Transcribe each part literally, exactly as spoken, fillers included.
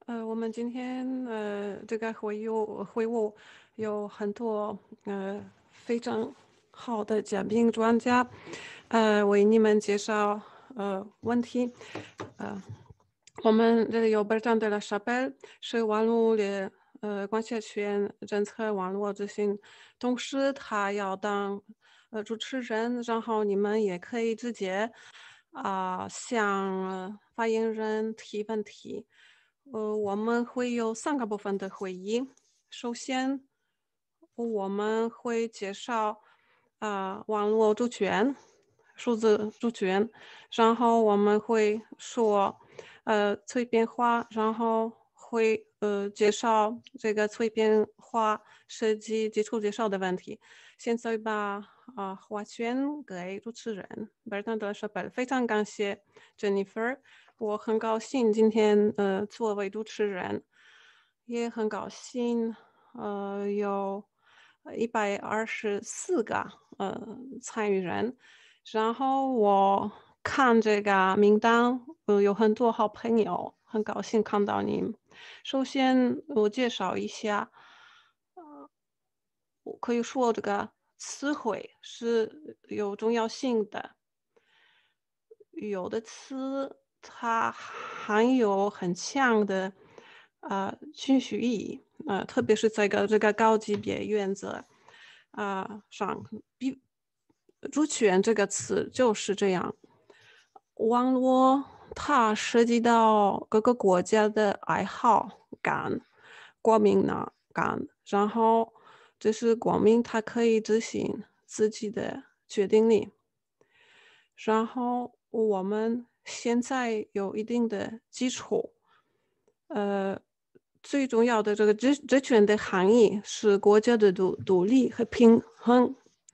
呃，我们今天呃这个会议会务有很多呃非常好的嘉宾专家，呃为你们介绍呃问题。呃，我们这里有 Bertrand de la Chapelle，是网络的呃关系权政策网络执行，同时他要当呃主持人，然后你们也可以直接啊、向呃发言人提问题。呃，我们会有三个部分的会议。首先，我们会介绍啊、网络主权、数字主权，然后我们会说呃碎片化，然后会呃介绍这个碎片化设计基础介绍的问题。现在把啊、话权给主持人 Bertrand de la Chapelle，非常感谢 Jennifer。我很高兴今天呃作为主持人，也很高兴呃有一百二十四个呃参与人，然后我看这个名单，呃有很多好朋友，很高兴看到您。首先我介绍一下，呃，我可以说这个词汇是有重要性的。有的词它含有很强的呃情绪意义，呃，特别是在个这个高级别原则啊、呃上，比主权这个词就是这样。网络它涉及到各个国家的爱好感、国民呢感，然后这是国民他可以执行自己的决定力。然后我们现在有一定的基础，呃，最重要的这个职职权的含义是国家的独独立和平衡，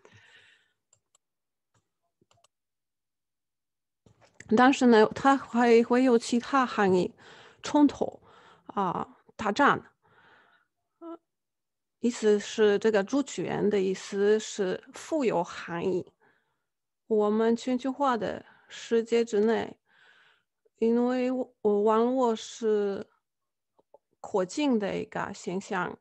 但是呢，它还会有其他含义，冲突啊、大战。意思是这个主权的意思是富有含义。我们全球化的世界之内，因为我网络是扩进的一个现象，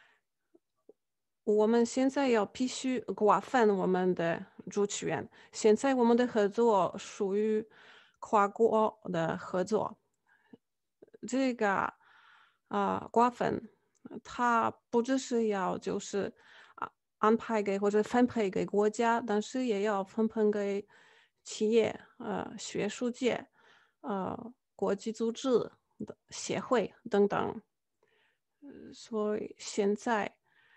我们现在要必须瓜分我们的主权。现在我们的合作属于跨国的合作，这个啊、瓜分，它不只是要就是啊安排给或者分配给国家，但是也要分配给企业、呃学术界、呃国际组织的协会等等。呃所以现在，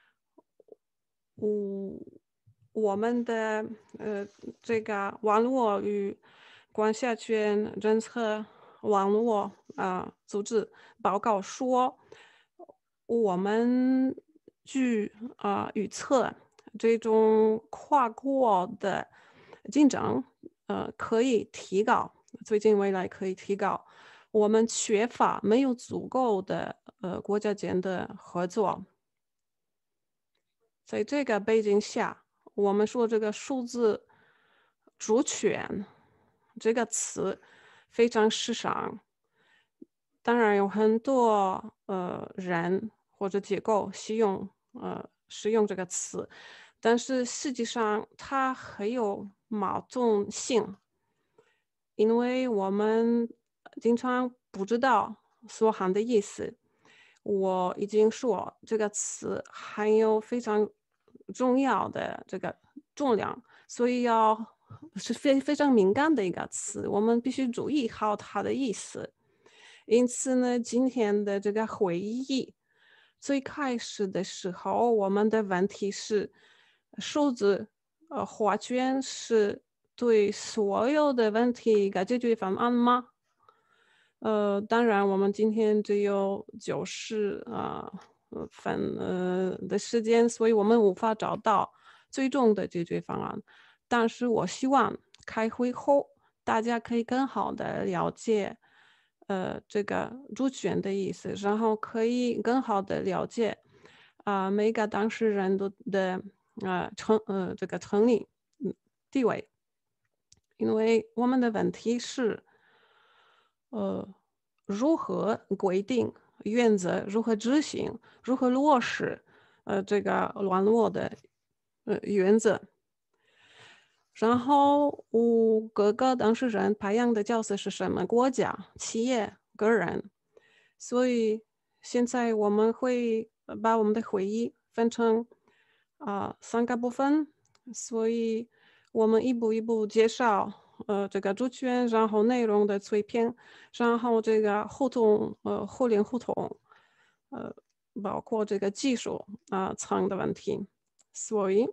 我我们的呃这个网络与管辖权政策网络啊、呃组织报告说，我们据啊、呃预测，这种跨国的竞争，呃，可以提高，最近未来可以提高。我们缺乏没有足够的呃国家间的合作，在这个背景下，我们说这个数字主权这个词非常时尚。当然有很多呃人或者机构使用呃使用这个词，但是实际上它很有矛盾性，因为我们经常不知道所含的意思。我已经说这个词含有非常重要的这个重量，所以要是非非常敏感的一个词，我们必须注意好它的意思。因此呢，今天的这个会议最开始的时候，我们的问题是数字呃画卷是对所有的问题一个解决方案吗？呃，当然，我们今天只有九十啊呃分呃的时间，所以我们无法找到最终的解决方案。但是我希望开会后大家可以更好的了解呃这个主权的意思，然后可以更好的了解啊、每个当事人的的呃成呃这个成立嗯地位，因为我们的问题是。呃，如何规定原则，如何执行，如何落实呃这个网络的呃原则。然后五各个当事人培养的角色是什么？国家、企业、个人。所以现在我们会把我们的会议分成啊、呃三个部分，所以我们一步一步介绍呃这个主权，然后内容的碎片，然后这个互动呃互联互通，呃包括这个技术啊、呃层的问题，所以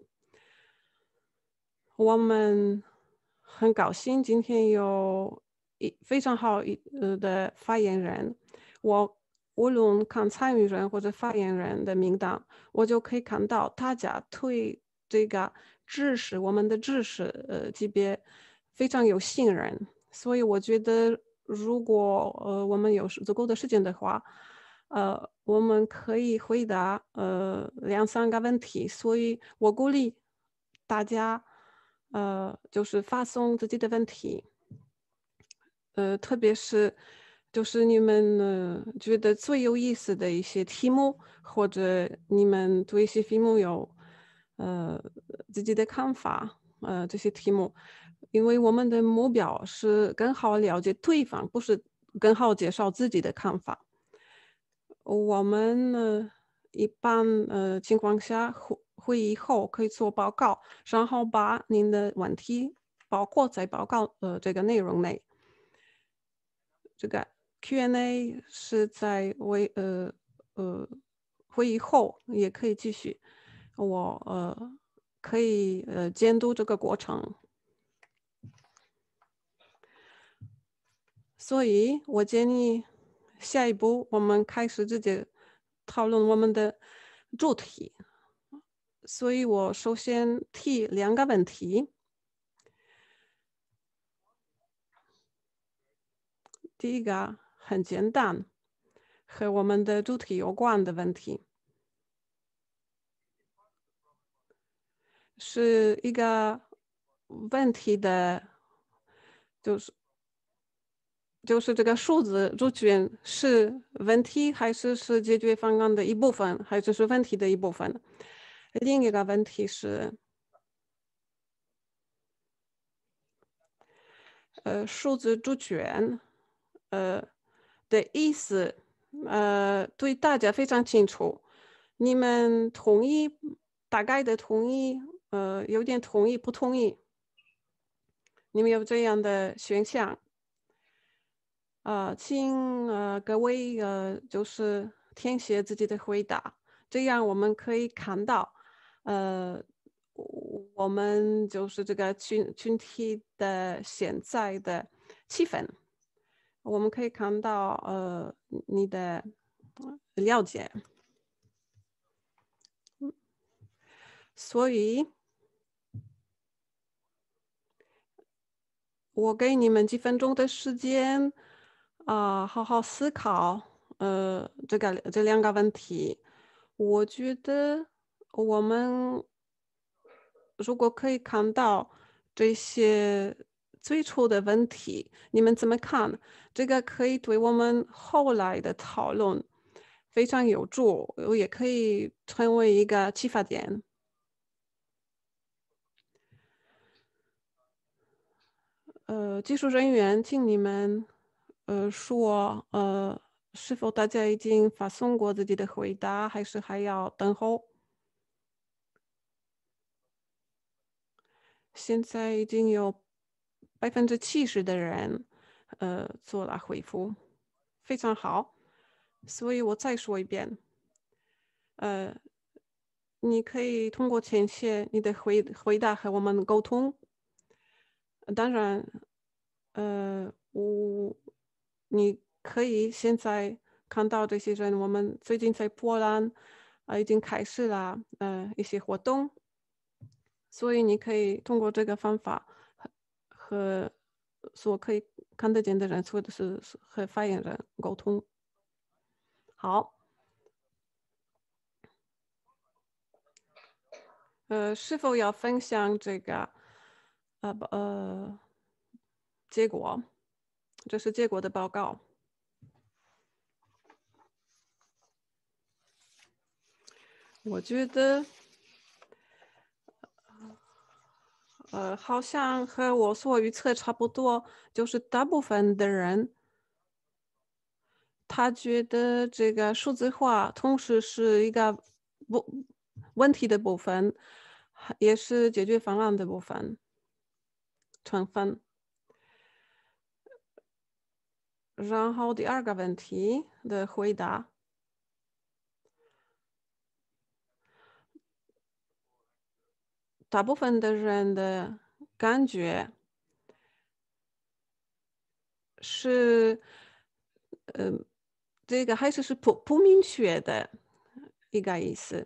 我们很高兴今天有一非常好一呃的发言人，我无论看参与人或者发言人的名单，我就可以看到大家对这个知识，我们的知识呃级别非常有信任，所以我觉得如果呃我们有足够的时间的话，呃我们可以回答呃两三个问题，所以我鼓励大家。呃，就是发送自己的问题，呃，特别是就是你们呃觉得最有意思的一些题目，或者你们对一些题目有呃自己的看法，呃，这些题目，因为我们的目标是更好了解对方，不是更好介绍自己的看法。我们呢，一般呃情况下会会议后可以做报告，然后把您的问题包括在报告呃这个内容内。这个 Q and A 是在为呃呃会议后也可以继续，我呃可以呃监督这个过程，所以我建议下一步我们开始直接讨论我们的主题。所以我首先提两个问题。第一个很简单，和我们的主题有关的问题，是一个问题的，就是就是这个数字主权是问题还是是解决方案的一部分，还是是问题的一部分？另一个问题是，呃，数字主权，呃的意思，呃，对大家非常清楚。你们同意，大概的同意，呃，有点同意，不同意。你们有这样的选项，呃，请呃各位呃就是填写自己的回答，这样我们可以看到，呃，我们就是这个群群体的现在的气氛，我们可以看到呃你的了解，所以我给你们几分钟的时间，啊、好好思考，呃，这个这两个问题。我觉得我们如果可以看到这些最初的问题，你们怎么看？这个可以对我们后来的讨论非常有助，也可以成为一个启发点。呃，技术人员，请你们呃说，呃，是否大家已经发送过自己的回答，还是还要等候？现在已经有百分之七十的人，呃，做了回复，非常好。所以我再说一遍，呃，你可以通过填写你的回回答和我们沟通。当然，呃，我你可以现在看到这些人，我们最近在波兰啊、已经开始了呃一些活动，所以你可以通过这个方法和和所可以看得见的人，或者是是和发言人沟通。好，呃，是否要分享这个呃不呃结果？这是结果的报告。 我觉得，呃，好像和我所预测差不多，就是大部分的人，他觉得这个数字化同时是一个不问题的部分，还也是解决方案的部分成分。然后第二个问题的回答，大部分的人的感觉是，呃，这个还是是不不明确的一个意思。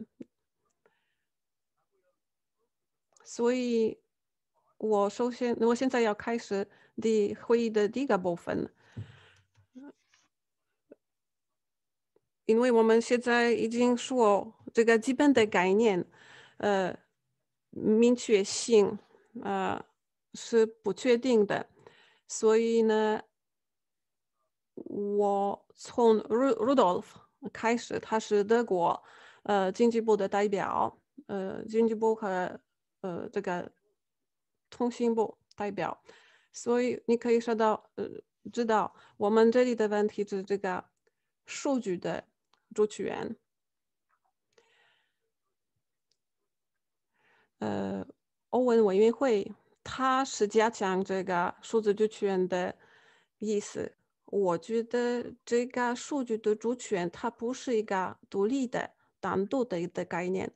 所以我首先我现在要开始的会议的第一个部分，因为我们现在已经说这个基本的概念，呃，明确性，呃，是不确定的。所以呢，我从 Ru- Rudolf 开始，他是德国呃经济部的代表，呃，经济部和呃这个通信部代表，所以你可以说到呃知道我们这里的问题是这个数据的主权，呃，欧文委员会它是加强这个数字主权的意思。我觉得这个数据的主权它不是一个独立的、单独的一个概念。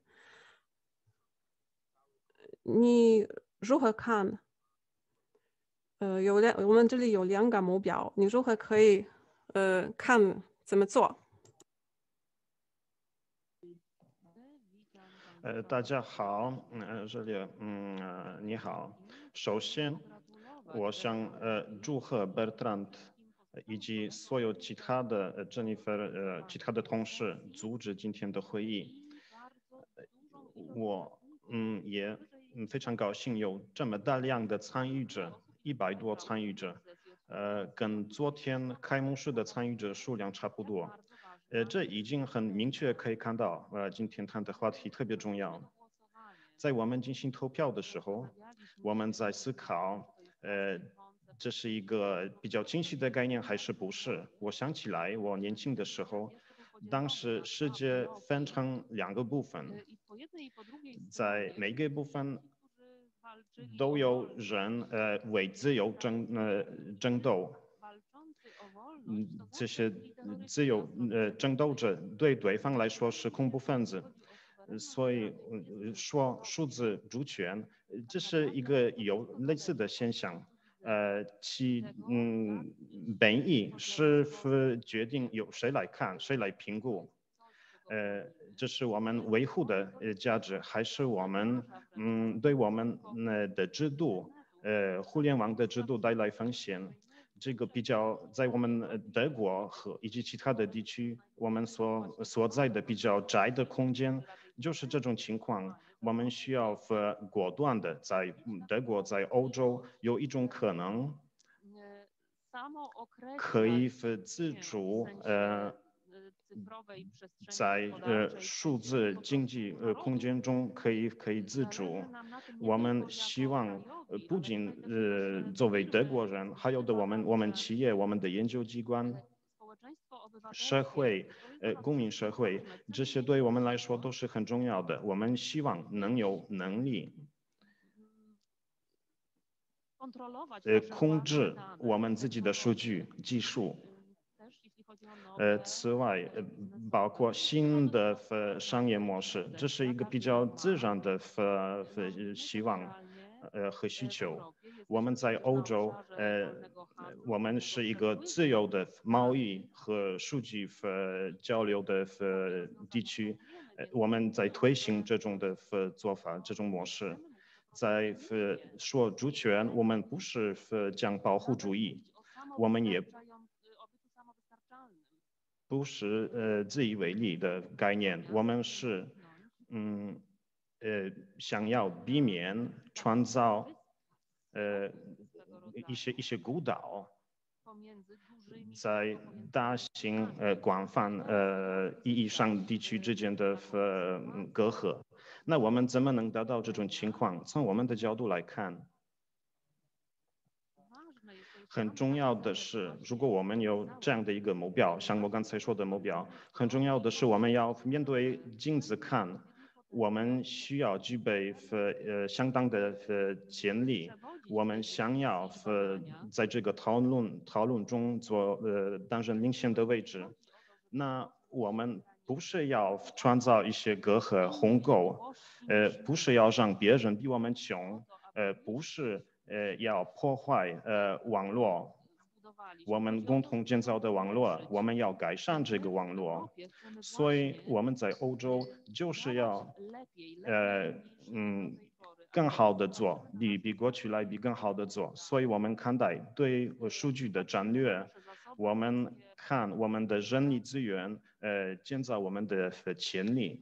你如何看？呃，有两，我们这里有两个目标，你如何可以呃看怎么做？ 呃，大家好，呃，这里，嗯、呃，你好。首先，我想呃祝贺 Bertrand 呃以及所有其他的呃 Jennifer 呃其他的同事组织今天的会议。我嗯也嗯非常高兴有这么大量的参与者，一百多参与者，呃，跟昨天开幕式的参与者数量差不多。呃，这已经很明确可以看到，呃，今天谈的话题特别重要。在我们进行投票的时候，我们在思考，呃，这是一个比较清晰的概念还是不是？我想起来，我年轻的时候，当时世界分成两个部分，在每个部分都有人呃为自由争呃争斗。嗯，这些自由呃争斗者对对方来说是恐怖分子，所以说数字主权，这是一个有类似的现象。呃，其嗯本意是决定由谁来看，谁来评估。呃，这是我们维护的呃价值，还是我们嗯对我们呃的制度，呃互联网的制度带来风险？这个比较在我们德国和以及其他的地区，我们所所在的比较窄的空间，就是这种情况，我们需要果断的在德国、在欧洲有一种可能，可以自主呃。在呃数字经济呃空间中可以可以自主。我们希望呃不仅呃作为德国人，还有的我们我们企业、我们的研究机关、社会呃公民社会，这些对我们来说都是很重要的。我们希望能有能力呃控制我们自己的数据技术。呃，此外，呃，包括新的呃商业模式，这是一个比较自然的呃呃希望，呃和需求。我们在欧洲，呃，我们是一个自由的贸易和数据呃交流的呃地区，呃，我们在推行这种的呃做法，这种模式。在呃说主权，我们不是呃讲保护主义，我们也不是呃自以为利的概念，我们是嗯呃想要避免创造呃一些一些孤岛， 在大型呃广泛呃意义上地区之间的呃隔阂。那我们怎么能达到这种情况？从我们的角度来看，很重要的是，如果我们有这样的一个目标，像我刚才说的目标，很重要的是我们要面对镜子看，我们需要具备呃相当的呃潜力，我们想要呃在这个讨论讨论中做呃担任领先的位置，那我们不是要创造一些隔阂鸿沟，呃，不是要让别人比我们穷，呃，不是。呃，要破坏呃网络，我们共同建造的网络，我们要改善这个网络，所以我们在欧洲就是要呃嗯更好的做，比比过去来比更好的做，所以我们看待对数据的战略，我们看我们的人力资源，呃，建造我们的潜力。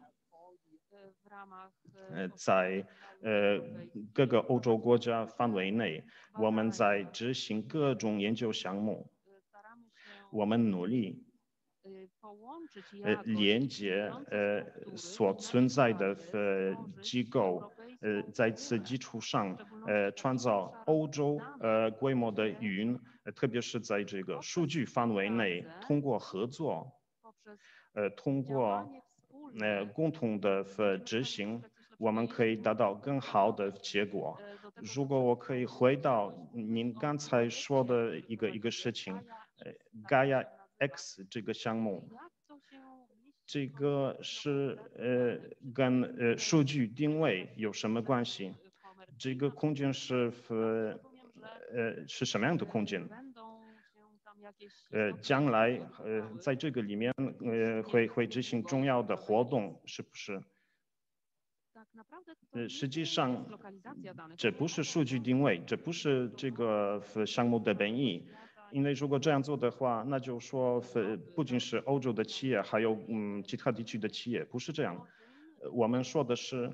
呃，在呃各个欧洲国家范围内，我们在执行各种研究项目，我们努力呃连接呃所存在的呃机构，呃在此基础上呃创造欧洲呃规模的云，呃特别是在这个数据范围内，通过合作，呃通过呃共同的呃执行。我们可以达到更好的结果。如果我可以回到您刚才说的一个一个事情，呃，Gaia X 这个项目，这个是呃跟呃数据定位有什么关系？这个空间是呃呃是什么样的空间？呃，将来呃在这个里面呃会会执行重要的活动，是不是？呃，实际上，这不是数据定位，这不是这个项目的本意。因为如果这样做的话，那就说不仅是欧洲的企业，还有嗯其他地区的企业，不是这样。我们说的是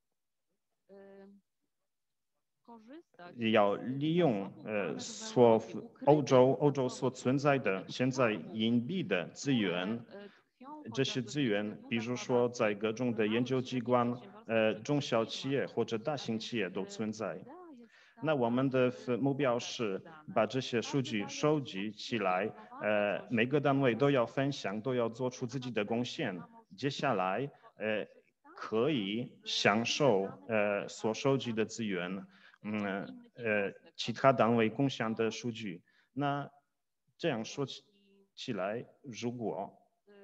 要利用呃所欧洲欧洲所存在的现在隐蔽的资源。这些资源，比如说在各种的研究机关、呃中小企业或者大型企业都存在。那我们的目标是把这些数据收集起来，呃，每个单位都要分享，都要做出自己的贡献。接下来，呃，可以享受呃所收集的资源，嗯呃其他单位共享的数据。那这样说起起来，如果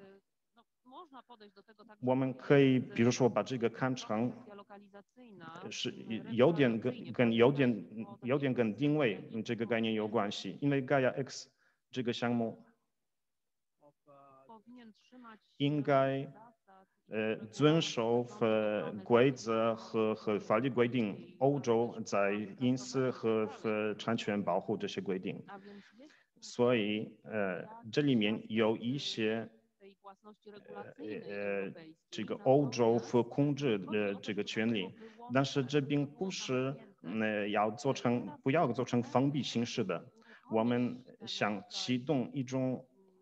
我们可以，比如说把这个看成是有点跟跟有点有点跟定位这个概念有关系，因为 Gaia X 这个项目应该呃遵守呃规则和和法律规定，欧洲在隐私和和产权保护这些规定，所以呃这里面有一些。呃，这个欧洲和控制的这个权利，但是这并不是呃要做成不要做成封闭形式的，我们想启动一种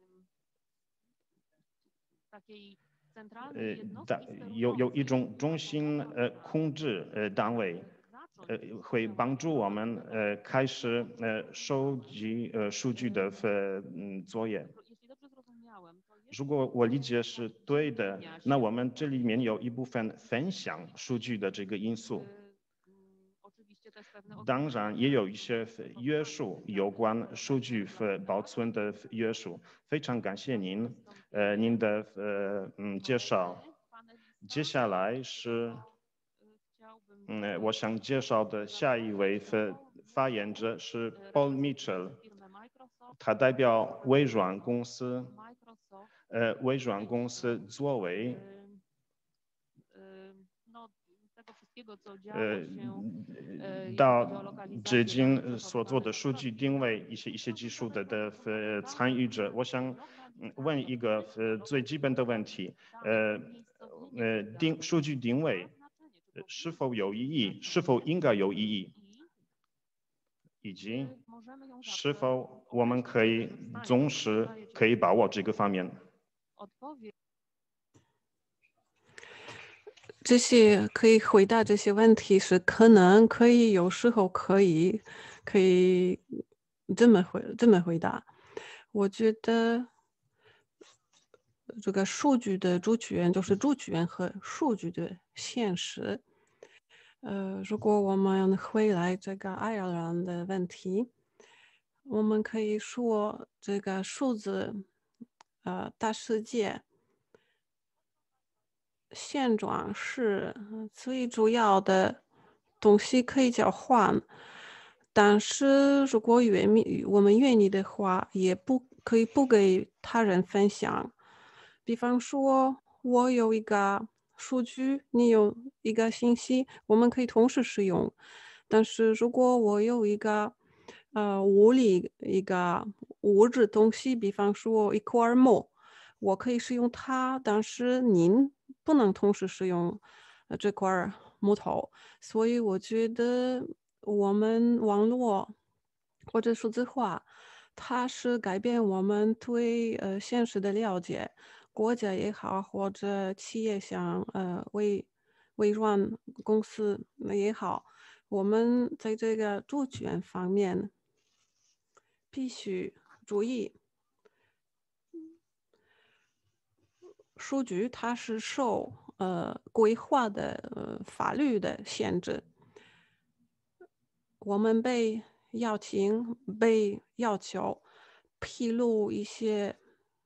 呃单有有一种中心呃控制呃单位。呃，会帮助我们呃开始呃收集呃数据的呃嗯作业。如果我理解是对的，那我们这里面有一部分分享数据的这个因素。当然，也有一些约束有关数据保存的约束。非常感谢您，呃，您的呃嗯介绍。接下来是，嗯，我想介绍的下一位发发言者是 Paul Mitchell， 他代表微软公司。呃，微软公司作为呃到至今所做的数据定位一些一些技术的的呃参与者，我想问一个呃最基本的问题，呃呃定数据定位是否有意义？是否应该有意义？以及是否我们可以总是可以把握这个方面？ 这些可以回答这些问题是可能可以，有时候可以，可以这么回这么回答。我觉得这个数据的主权就是主权和数据的现实。呃，如果我们回来这个爱尔兰的问题，我们可以说这个数字，呃，大世界现状是呃最主要的东西可以交换，但是如果愿意，我们愿意的话，也不可以不给他人分享。比方说，我有一个数据，你有一个信息，我们可以同时使用。但是如果我有一个呃物理一个物质东西，比方说一块木，我可以使用它，但是您不能同时使用呃这块木头。所以我觉得我们网络或者数字化，它是改变我们对呃现实的了解。国家也好，或者企业像呃微微软公司也好，我们在这个主权方面必须注意，数据它是受呃规划的呃法律的限制，我们被邀请被要求披露一些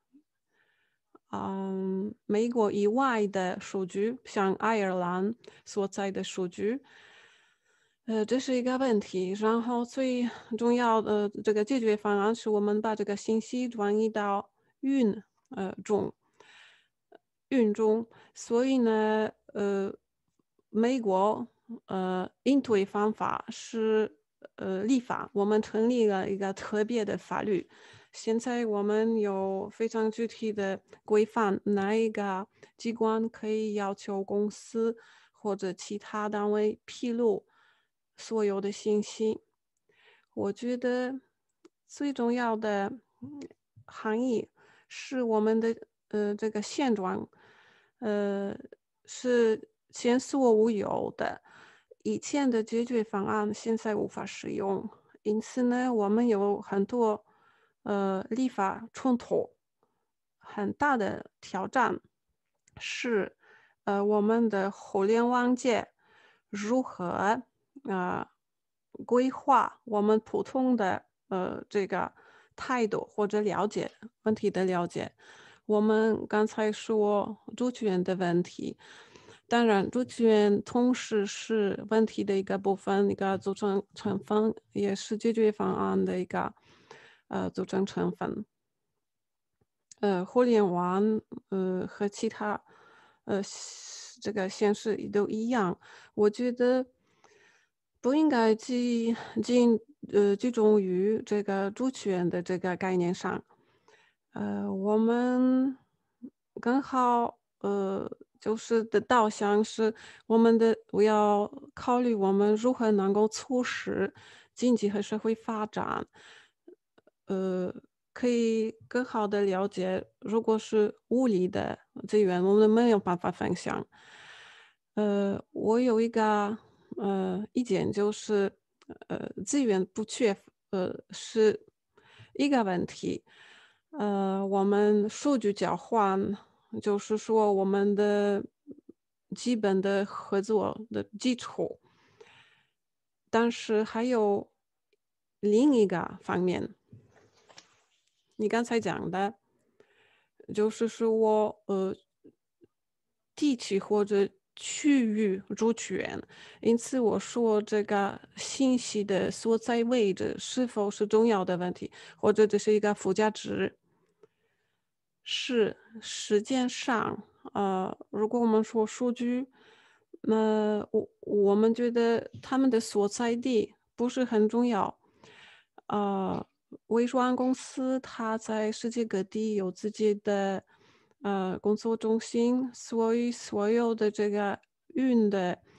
嗯，美国以外的数据，像爱尔兰所在的数据，呃，这是一个问题。然后最重要的这个解决方案是我们把这个信息转移到云呃中，云中。所以呢，呃，美国呃应对方法是呃立法，我们成立了一个特别的法律。现在我们有非常具体的规范，哪一个机关可以要求公司或者其他单位披露所有的信息。我觉得最重要的嗯含义是我们的呃这个现状，呃是前所未有的，以前的解决方案现在无法使用，因此呢，我们有很多呃立法冲突，很大的挑战是呃我们的互联网界如何呃规划我们普通的呃这个态度或者了解问题的了解。我们刚才说主权的问题，当然主权同时是问题的一个部分，一个组成成分，也是解决方案的一个呃组成成分。呃，互联网呃和其他呃这个显示都一样，我觉得不应该集集呃集中于这个主权的这个概念上。呃，我们刚好呃就是的导向是我们的，我要考虑我们如何能够促使经济和社会发展。呃，可以更好的了解，如果是物理的资源，我们没有办法分享。呃，我有一个呃意见，就是呃资源不缺，呃是一个问题。呃，我们数据交换，就是说我们的基本的合作的基础，但是还有另一个方面。你刚才讲的，就是说，呃，地区或者区域主权，因此我说这个信息的所在位置是否是重要的问题，或者这是一个附加值。是时间上，呃，如果我们说数据，那我我们觉得他们的所在地不是很重要。呃，微软公司它在世界各地有自己的呃工作中心，所以所有的这个云的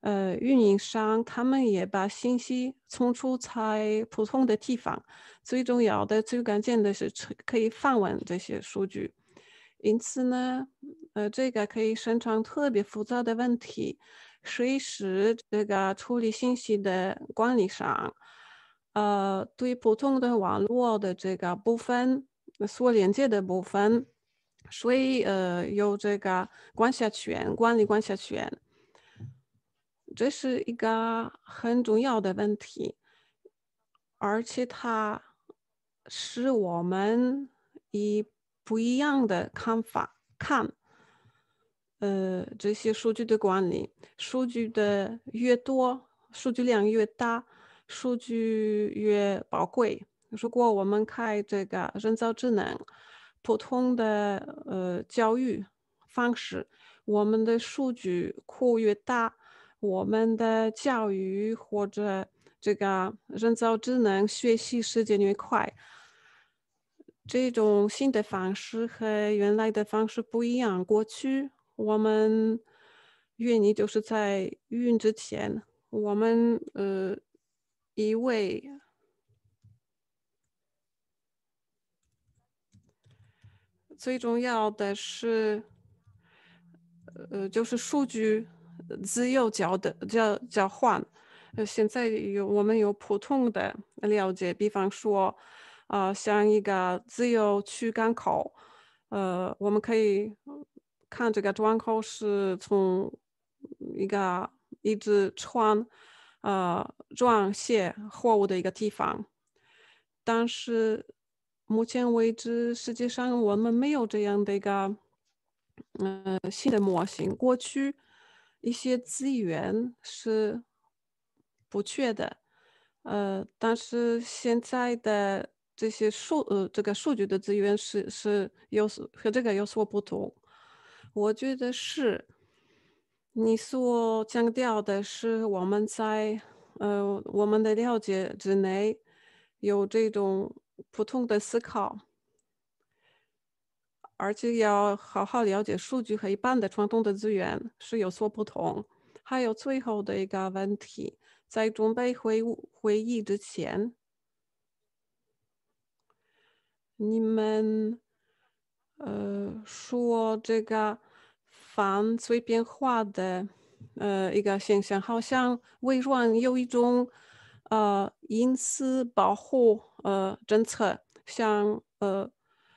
呃，运营商他们也把信息冲出在不同的地方，最重要的、最关键的是可以访问这些数据。因此呢，呃，这个可以生成特别复杂的问题，谁是这个处理信息的管理商？呃，对不同的网络的这个部分所连接的部分，谁呃有这个管辖权、管理管辖权？这是一个很重要的问题，而且它是我们以不一样的看法看，呃，这些数据的管理，数据的越多，数据量越大，数据越宝贵。如果我们开这个人造智能，普通的呃教育方式，我们的数据库越大，我们的教育或者这个人造智能学习时间越快。这种新的方式和原来的方式不一样。过去我们愿意就是在孕之前，我们呃以为最重要的是，呃，就是数据呃自由交的交交换。呃，现在有我们有普通的了解，比方说，啊、像一个自由去港口，呃，我们可以呃看这个窗口是从一个一只船，呃，装卸货物的一个地方。但是目前为止，世界上我们没有这样的一个呃新的模型。过去一些资源是不缺的，呃，但是现在的这些数呃这个数据的资源是是有所和这个有所不同。我觉得是你所强调的是我们在呃我们的了解之内有这种普通的思考。而且要好好了解数据和一般的传统的资源是有所不同。还有最后的一个问题，在准备会务会议之前，你们呃说这个反碎片化的呃一个现象，好像微软有一种呃隐私保护呃政策，像呃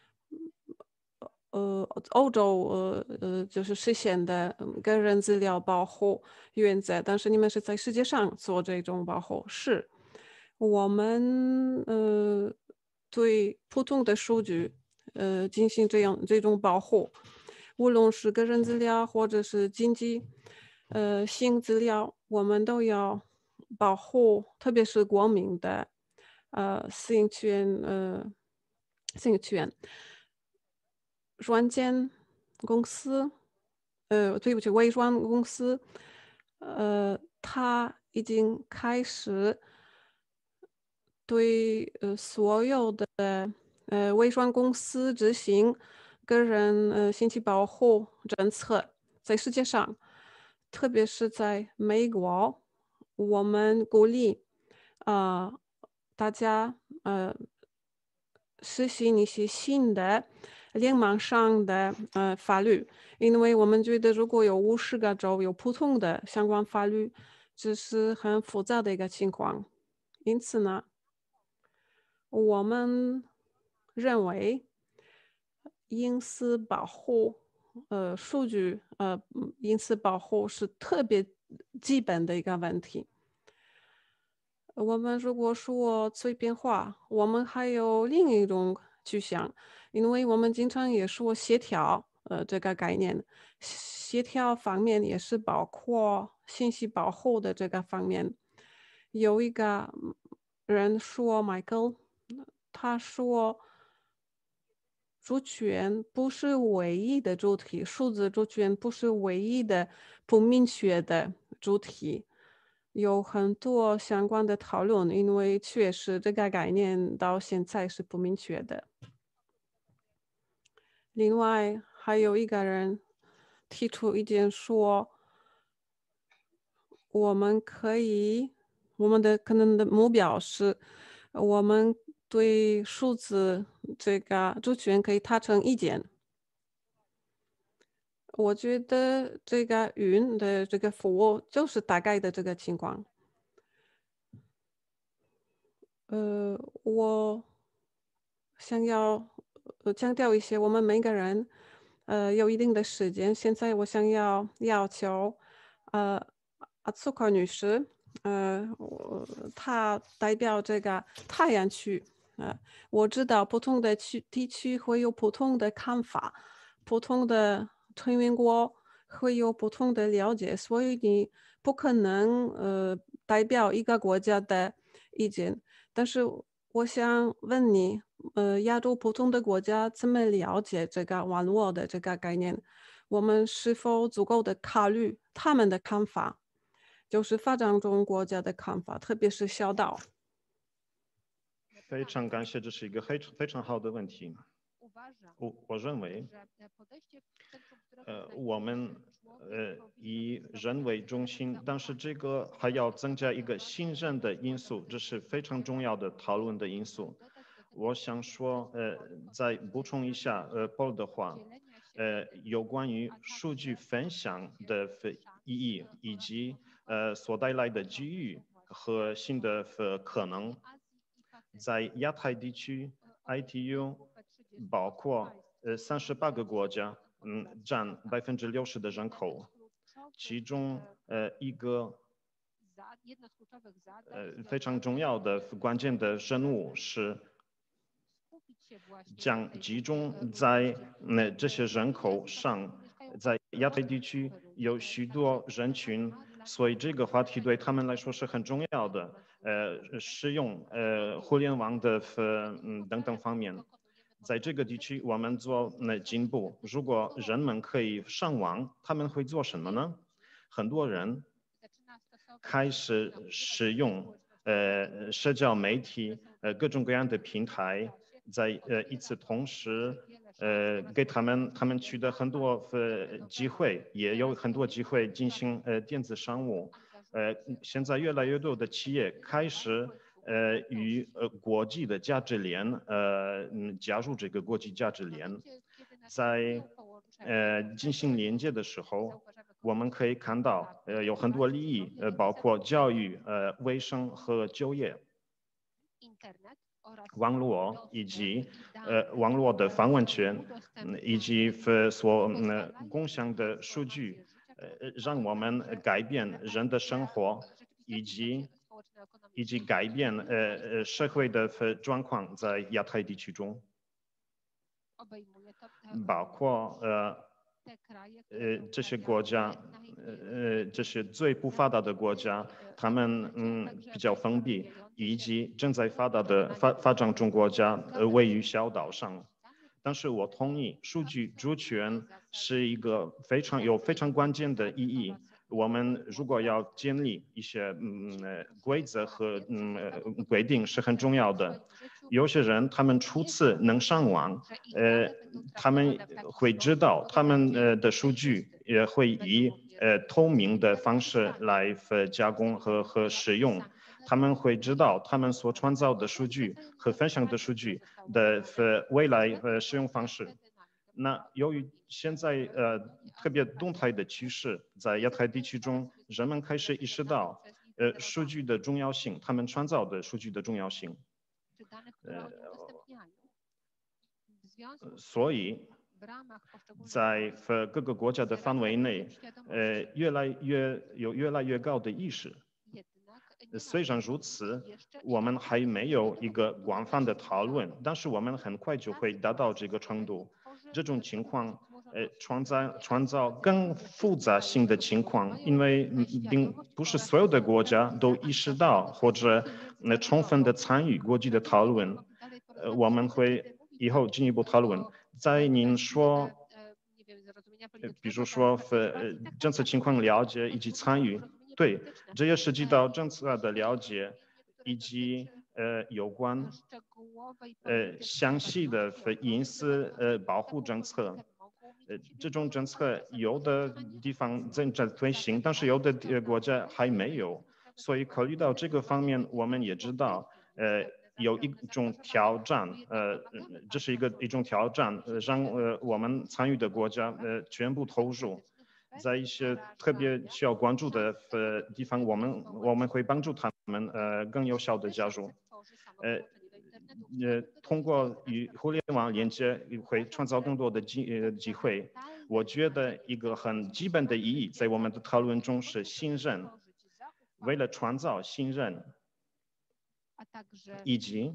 呃，欧洲呃呃，就是实现的嗯个人资料保护原则，但是你们是在世界上做这种保护，是我们呃对普通的数据呃进行这样这种保护，无论是个人资料或者是经济呃性资料，我们都要保护，特别是国民的呃私隐权呃私隐权。软件公司，呃，对不起，微软公司，呃，它已经开始对呃所有的呃微软公司执行个人呃信息保护政策，在世界上，特别是在美国，我们鼓励啊、呃大家呃实行一些新的联邦上的呃法律，因为我们觉得如果有五十个州有不同的相关法律，这是很复杂的一个情况。因此呢，我们认为隐私保护，呃，数据呃嗯隐私保护是特别基本的一个问题。我们如果说碎片化，我们还有另一种趋向，因为我们经常也说协调，呃，这个概念，协调方面也是包括信息保护的这个方面。有一个嗯人说，Michael，他说，主权不是唯一的主体，数字主权不是唯一的不明确的主体。有很多相关的讨论，因为确实这个概念到现在是不明确的。另外，还有一个人提出意见说， 我们可以，我们的可能的目标是，我们对数字这个主权可以达成意见。我觉得这个云的这个服务就是大概的这个情况。呃，我想要呃强调一些，我们每个人呃有一定的时间。现在我想要要求呃阿苏克女士，呃，我她代表这个太阳区。呃，我知道不同的区地区会有不同的看法，不同的成员国会有不同的了解，所以你不可能呃代表一个国家的意见。但是我想问你，呃，亚洲不同的国家怎么了解这个网络的这个概念？我们是否足够的考虑他们的看法，就是发展中国家的看法，特别是小岛。 非常感谢，这是一个非常非常好的问题。我我认为，呃，我们呃以人为中心，但是这个还要增加一个信任的因素，这是非常重要的讨论的因素。我想说，呃，再补充一下，呃，Paul 的话，呃，有关于数据分享的意义以及呃所带来的机遇和新的呃可能，在亚太地区 I T U 包括呃三十八个国家，嗯，占百分之六十的人口，其中呃一个呃非常重要的关键的任务是将集中在呃这些人口上，在亚太地区有许多人群，所以这个话题对他们来说是很重要的。呃，使用呃互联网的呃嗯等等方面，在这个地区我们做呃进步。如果人们可以上网，他们会做什么呢？很多人开始使用呃社交媒体，呃各种各样的平台。在呃一次同时，呃给他们他们取得很多呃机会，也有很多机会进行呃电子商务。呃，现在越来越多的企业开始呃与呃国际的价值链呃嗯加入这个国际价值链，在呃进行连接的时候，我们可以看到呃有很多利益，呃包括教育、呃卫生和就业。网络以及呃网络的访问权，嗯以及呃所呃共享的数据，呃让我们改变人的生活，以及以及改变呃呃社会的呃状况在亚太地区中，包括呃。呃，这些国家，呃呃，这些最不发达的国家，他们嗯比较封闭，以及正在发达的发发展中国家，呃，位于小岛上。但是我同意，数据主权是一个非常有非常关键的意义。我们如果要建立一些嗯呃规则和嗯呃规定是很重要的。有些人他们初次能上网，呃，他们会知道他们呃的数据也会以呃透明的方式来呃加工和和使用。他们会知道他们所创造的数据和分享的数据的呃未来呃使用方式。那由于现在呃特别动态的趋势，在亚太地区中，人们开始意识到呃数据的重要性，他们创造的数据的重要性。呃，所以在呃各个国家的范围内，呃越来越有越来越高的意识。虽然如此，我们还没有一个广泛的讨论，但是我们很快就会达到这个程度。这种情况，呃，创造创造更复杂性的情况，因为并不是所有的国家都意识到或者呃充分的参与国际的讨论。呃，我们会以后进一步讨论。在您说，呃，比如说呃政策情况了解以及参与。对，这也涉及到政策的了解，以及呃有关呃详细的隐私呃保护政策， 呃，这种政策有的地方正在推行，但是有的国家还没有。所以考虑到这个方面，我们也知道，呃，有一种挑战，呃，这是一个一种挑战，呃，让呃我们参与的国家呃全部投入。在一些特别需要关注的呃地方，我们我们会帮助他们呃更有效的加入。呃呃，通过与互联网连接，会创造更多的机呃机会。我觉得一个很基本的意义，在我们的讨论中是信任。为了创造信任，以及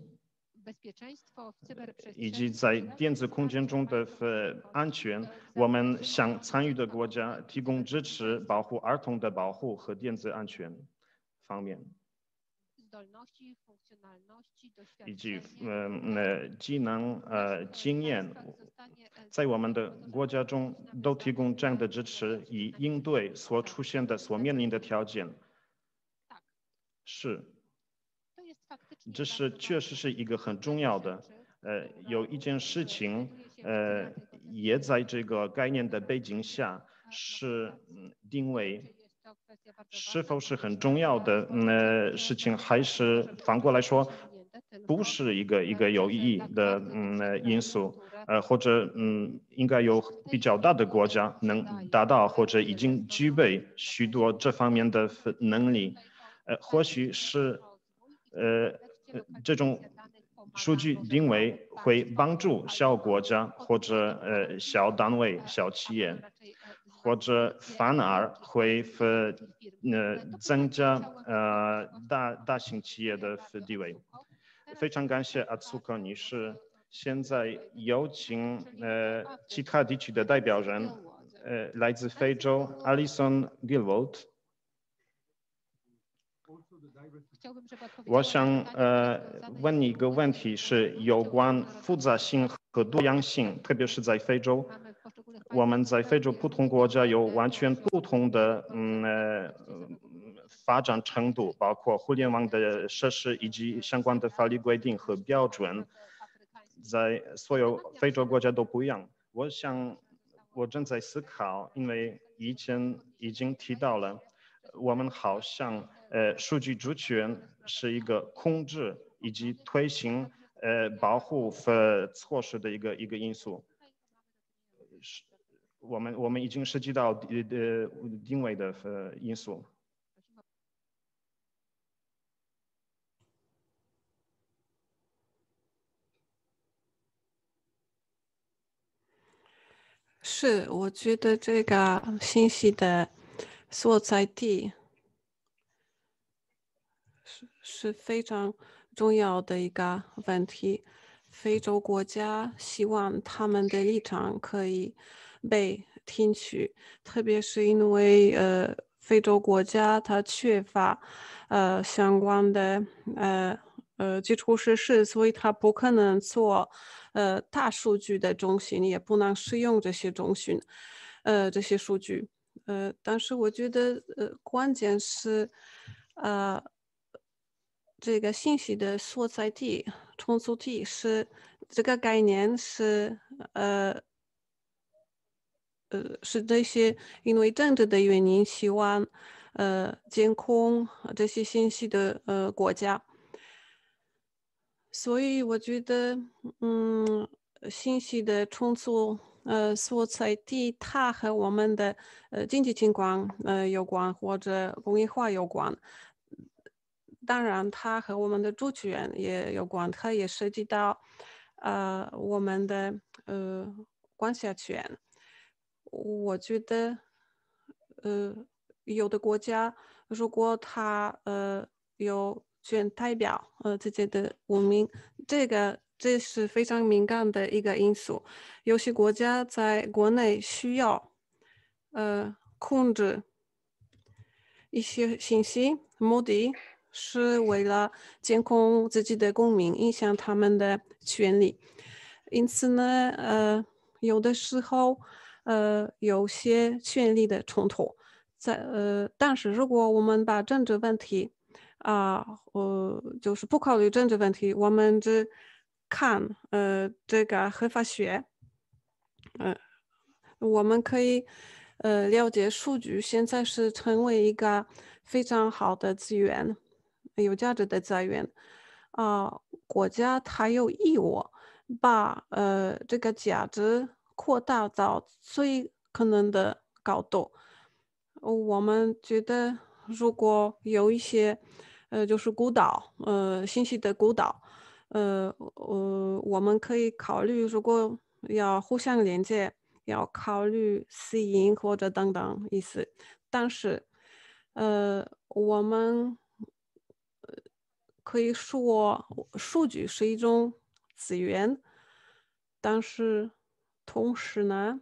以及在电子空间中的呃安全，我们向参与的国家提供支持，保护儿童的保护和电子安全方面，以及呃呃技能呃经验，在我们的国家中都提供这样的支持，以应对所出现的、所面临的条件。是。这是确实是一个很重要的，呃，有一件事情，呃，也在这个概念的背景下是嗯定位，是否是很重要的呃事情，还是反过来说，不是一个一个有意义的嗯因素，呃，或者嗯应该有比较大的国家能达到或者已经具备许多这方面的能力，呃，或许是呃。这种数据定位会帮助小国家或者呃小单位、小企业，或者反而会呃呃增加呃大大型企业的地位。非常感谢阿苏克女士。现在有请呃其他地区的代表人，呃来自非洲 Alison Gilwold。我想呃问你一个问题，是有关复杂性和多样性，特别是在非洲。我们在非洲不同国家有完全不同的嗯呃发展程度，包括互联网的设施以及相关的法律规定和标准，在所有非洲国家都不一样。我想我正在思考，因为以前已经提到了。我们好像呃，数据主权是一个控制以及推行呃保护和措施的一个一个因素。是，我们我们已经涉及到呃定位的呃因素。 是，我觉得这个信息的所在地是是非常重要的一个问题。非洲国家希望他们的立场可以被听取，特别是因为呃，非洲国家它缺乏呃相关的呃呃基础设施，所以它不可能做呃大数据的中心，也不能使用这些中心，呃这些数据。呃，但是我觉得呃关键是呃。这个信息的所在地、充足地是这个概念是呃呃是这些因为政治的原因希望呃监控这些信息的呃国家，所以我觉得嗯信息的充足呃所在地它和我们的呃经济情况呃有关或者工业化有关。当然，它和我们的主权也有关，它也涉及到，呃，我们的呃管辖权。我觉得，呃，有的国家如果它呃有选代表，呃自己的文明，这个这是非常敏感的一个因素。有些国家在国内需要呃控制一些信息，目的是为了监控自己的公民，影响他们的权利。因此呢，呃，有的时候，呃，有些权利的冲突，在呃，但是如果我们把政治问题啊，呃，就是不考虑政治问题，我们只看呃这个合法学，呃， 我们可以呃了解数据现在是成为一个非常好的资源，有价值的资源。啊、国家它有义务把呃这个价值扩大到最可能的高度。呃我们觉得，如果有一些呃就是孤岛，呃信息的孤岛，呃呃，我们可以考虑，如果要互相连接，要考虑私营或者等等意思。但是，呃，我们呃可以说数据是一种资源，但是同时呢，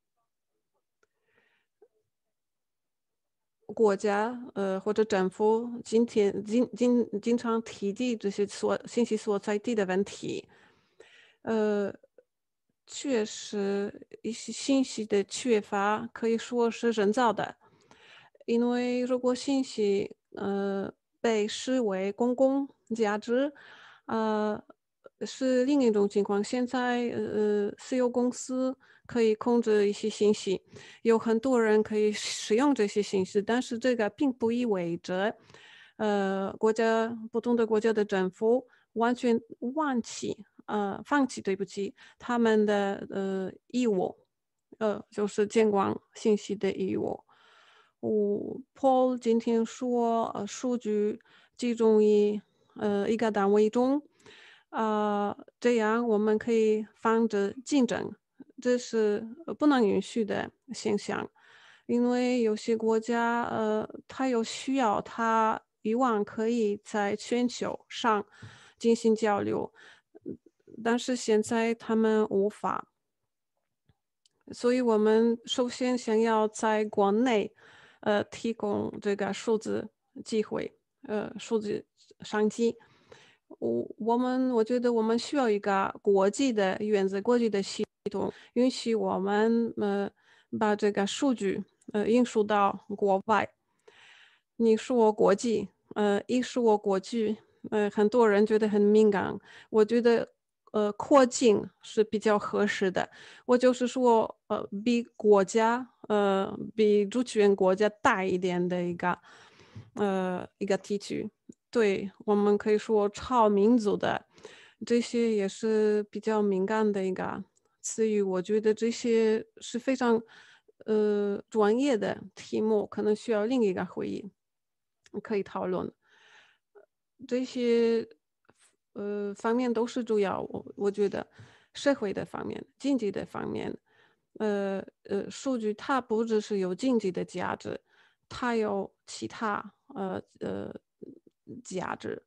国家呃或者政府今天经经经常提及这些所信息所在地的问题。呃，确实一些信息的缺乏可以说是人造的，因为如果信息呃被视为公共价值，呃是另一种情况。现在呃私有公司可以控制一些信息，有很多人可以使用这些信息，但是这个并不意味着，呃，国家不同的国家的政府完全忘记，呃，放弃，对不起，他们的呃义务，呃，就是监管信息的义务。我 Paul 今天说，呃，数据集中于呃一个单位中，啊、这样我们可以防止竞争，这是呃不能允许的现象。因为有些国家，呃，它有需要，它以往可以在全球上进行交流，嗯但是现在他们无法。所以我们首先想要在国内，呃，提供这个数字机会，呃，数字商机。我我们我觉得我们需要一个国际的原则，国际的系统，允许我们呃把这个数据呃运输到国外。你说国际，呃，一说国际，呃，很多人觉得很敏感。我觉得，呃，扩境是比较合适的。我就是说，呃，比国家，呃，比主权国家大一点的一个，呃，一个地区。对，我们可以说超民族的，这些也是比较敏感的一个词语。我觉得这些是非常，呃，专业的题目，可能需要另一个会议可以讨论。这些呃方面都是主要，我我觉得社会的方面、经济的方面，呃呃，数据它不只是有经济的价值，它有其他呃呃价值。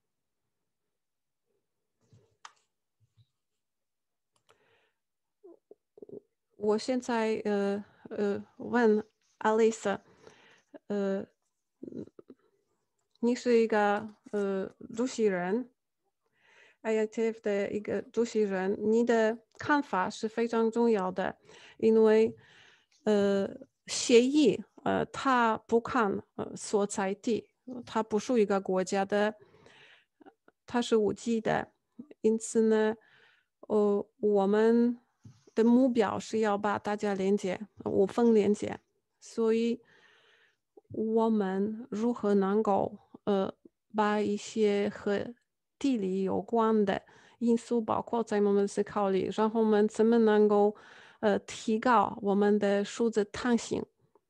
我现在呃呃问 Alisa，呃，嗯你是一个呃主席人，I A T F 的一个主席人，你的看法是非常重要的，因为呃，协议呃，它不看呃所在地，呃它不属于一个国家的，它是无机的，因此呢，呃，我们的目标是要把大家连接，无缝连接，所以我们如何能够呃把一些和地理有关的因素包括在我们思考里，然后我们怎么能够呃提高我们的数字弹性？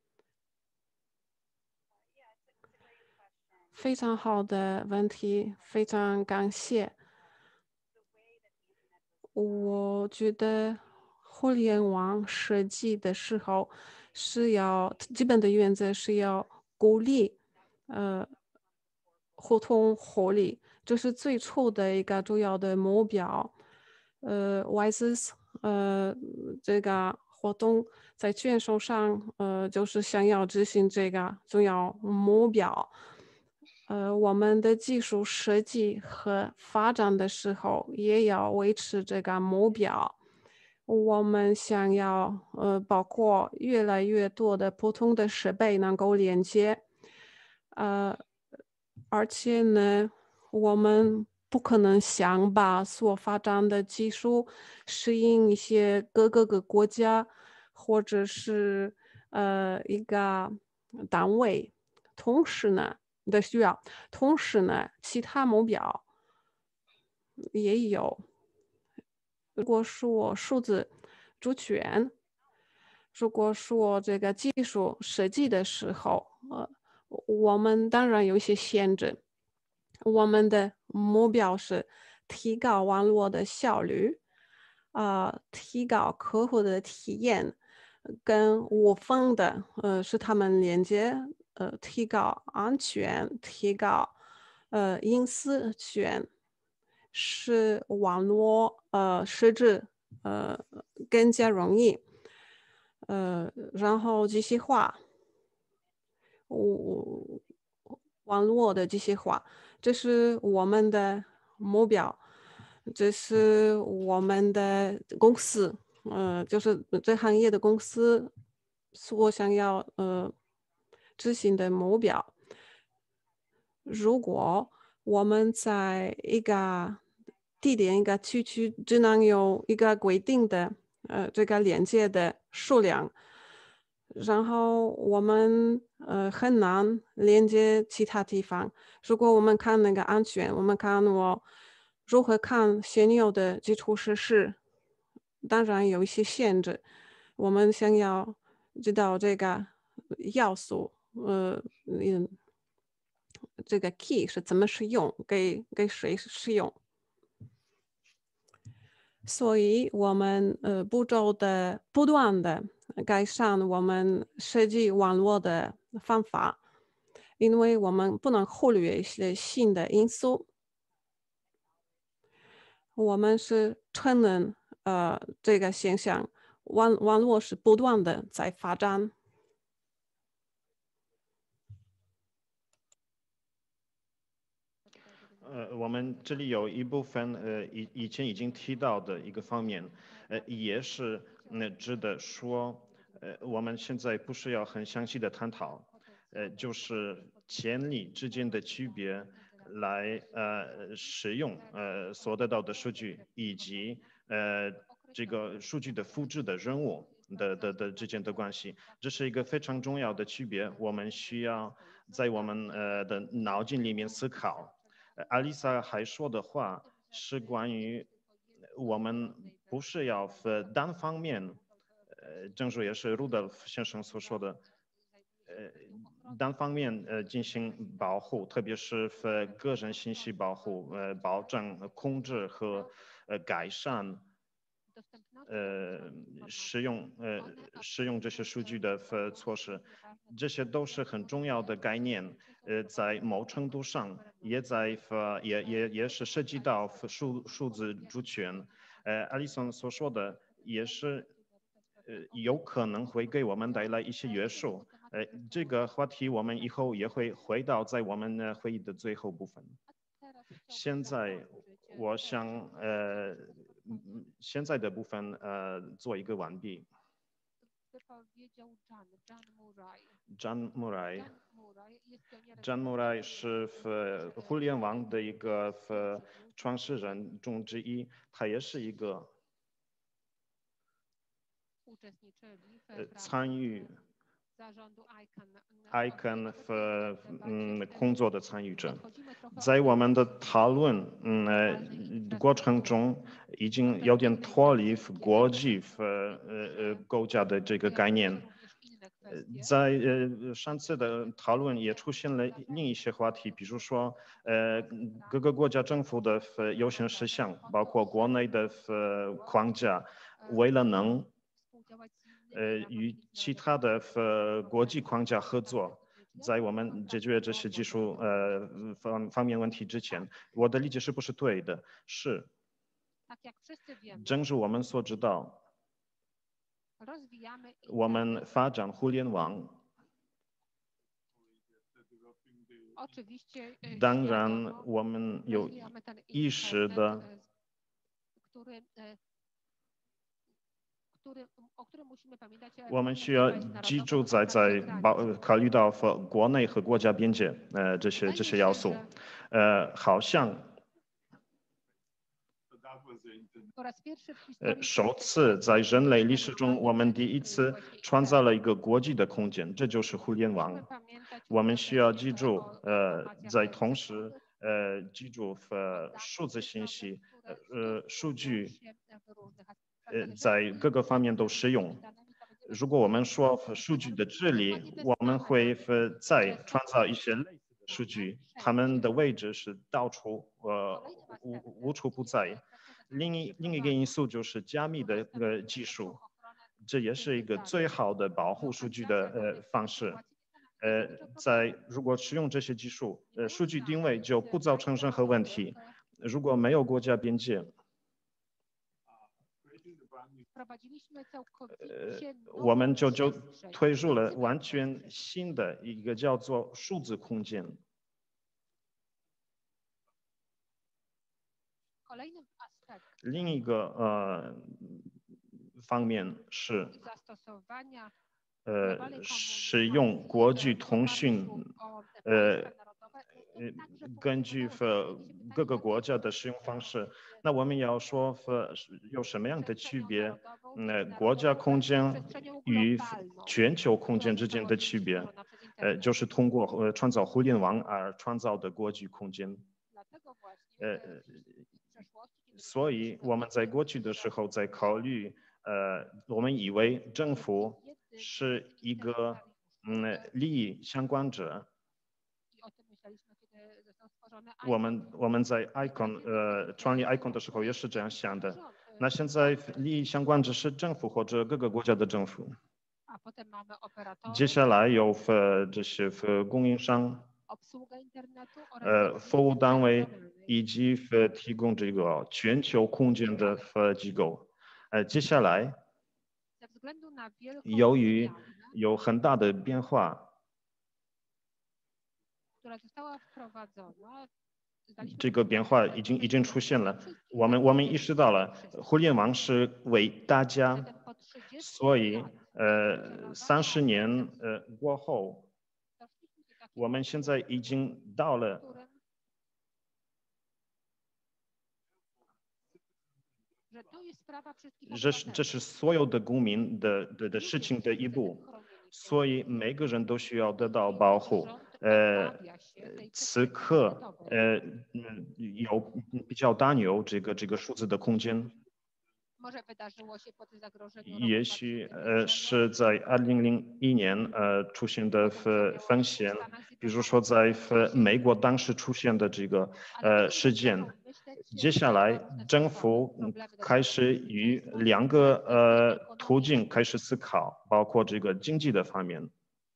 非常好的问题，非常感谢。我觉得互联网设计的时候是要基本的原则是要鼓励，呃，互通互利，这是最初的一个主要的目标。呃 w i s e s 呃，这个活动在卷手上，呃，就是想要执行这个重要目标。呃，我们的技术设计和发展的时候，也要维持这个目标。我们想要，呃，包括越来越多的不同的设备能够连接，呃，而且呢，我们不可能想把所发展的技术适应一些各个个国家或者是呃一个单位，同时呢的需要，同时呢其他目标也有。如果说数字主权，如果说这个技术设计的时候，呃，我们当然有一些限制。我们的目标是提高网络的效率，啊、提高客户的体验，跟无缝的，呃，使他们连接，呃，提高安全，提高呃隐私权，使网络呃设置呃更加容易，呃，然后机械化。我网络的机械化，这是我们的目标，这是我们的公司，呃，就是这行业的公司所想要呃执行的目标。如果我们在一个地点、一个区区只能有一个规定的呃这个连接的数量，然后我们呃很难连接其他地方。如果我们看那个安全，我们看我如何看现有的基础设施，当然有一些限制。我们想要知道这个要素，呃，嗯，这个 key 是怎么使用，给给谁使用。所以我们呃步骤的不断的改善我们设计网络的方法，因为我们不能忽略一些新的因素。我们是承认呃这个现象，网网络是不断的在发展。 呃，我们这里有一部分呃以以前已经提到的一个方面，呃，也是那值得说，呃，我们现在不是要很详细的探讨，呃，就是潜力之间的区别，来呃使用呃所得到的数据，以及呃这个数据的复制的任务的的的之间的关系，这是一个非常重要的区别，我们需要在我们呃的脑筋里面思考。阿丽萨还说的话是关于我们不是要单方面，呃，正如也是 Rudolf 先生所说的，呃，单方面呃进行保护，特别是个人信息保护，呃，保证控制和呃改善。呃，使用呃使用这些数据的呃措施，这些都是很重要的概念。呃，在某程度上也在呃也也也是涉及到数数字主权。呃，艾丽森所说的也是呃有可能会给我们带来一些约束。呃，这个话题我们以后也会回到在我们呃会议的最后部分。现在我想呃。现在的部分呃做一个完毕。John Murray，John Murray 是呃互联网的一个呃创始人中之一，他也是一个呃参与 ICANN 呃嗯工作的参与者。在我们的讨论嗯呃过程中，已经有点脱离国际呃呃呃构架的这个概念。在呃上次的讨论也出现了另一些话题，比如说呃各个国家政府的呃优先事项，包括国内的呃框架，为了能呃与其他的呃国际框架合作。在我们解决这些技术呃方方面问题之前，我的理解是不是对的？是，正如我们所知道，我们发展互联网，当然我们有意识的。我们需要记住在在保考虑到和国内和国家边界呃这些这些要素，呃好像呃，首次在人类历史中，我们第一次创造了一个国际的空间，这就是互联网。我们需要记住，呃，在同时，呃，记住呃数字信息，呃呃数据，呃在各个方面都适用。如果我们说数据的治理，我们会呃再创造一些类似的数据，它们的位置是到处呃无无处不在。另一另一个因素就是加密的呃技术，这也是一个最好的保护数据的呃方式。呃，在如果使用这些技术，呃，数据定位就不造成任何问题。如果没有国家边界，呃，我们就就推入了完全新的一个叫做数字空间。另一个呃方面是，呃，使用国际通讯，呃，呃，根据呃各个国家的使用方式，那我们要说呃有什么样的区别？呃，国家空间与全球空间之间的区别，呃，就是通过呃创造互联网而创造的国际空间。呃，所以我们在过去的时候在考虑，呃，我们以为政府是一个嗯利益相关者。我们我们在 Icon 呃创立 Icon 的时候也是这样想的。那现在利益相关者是政府或者各个国家的政府。接下来有呃这些呃供应商。呃，服务单位以及呃提供这个全球空间的呃机构。呃，接下来，由于有很大的变化，这个变化已经已经出现了。我们我们意识到了，互联网是为大家，所以呃三十年呃过后，我们现在已经到了。这是这是所有的公民的的的事情的一步，所以每个人都需要得到保护。呃，此刻呃嗯有比较担忧这个这个数字的空间。也许呃是在二零零一年呃出现的呃风险，比如说在呃美国当时出现的这个呃事件。接下来，政府开始与两个呃途径开始思考，包括这个经济的方面。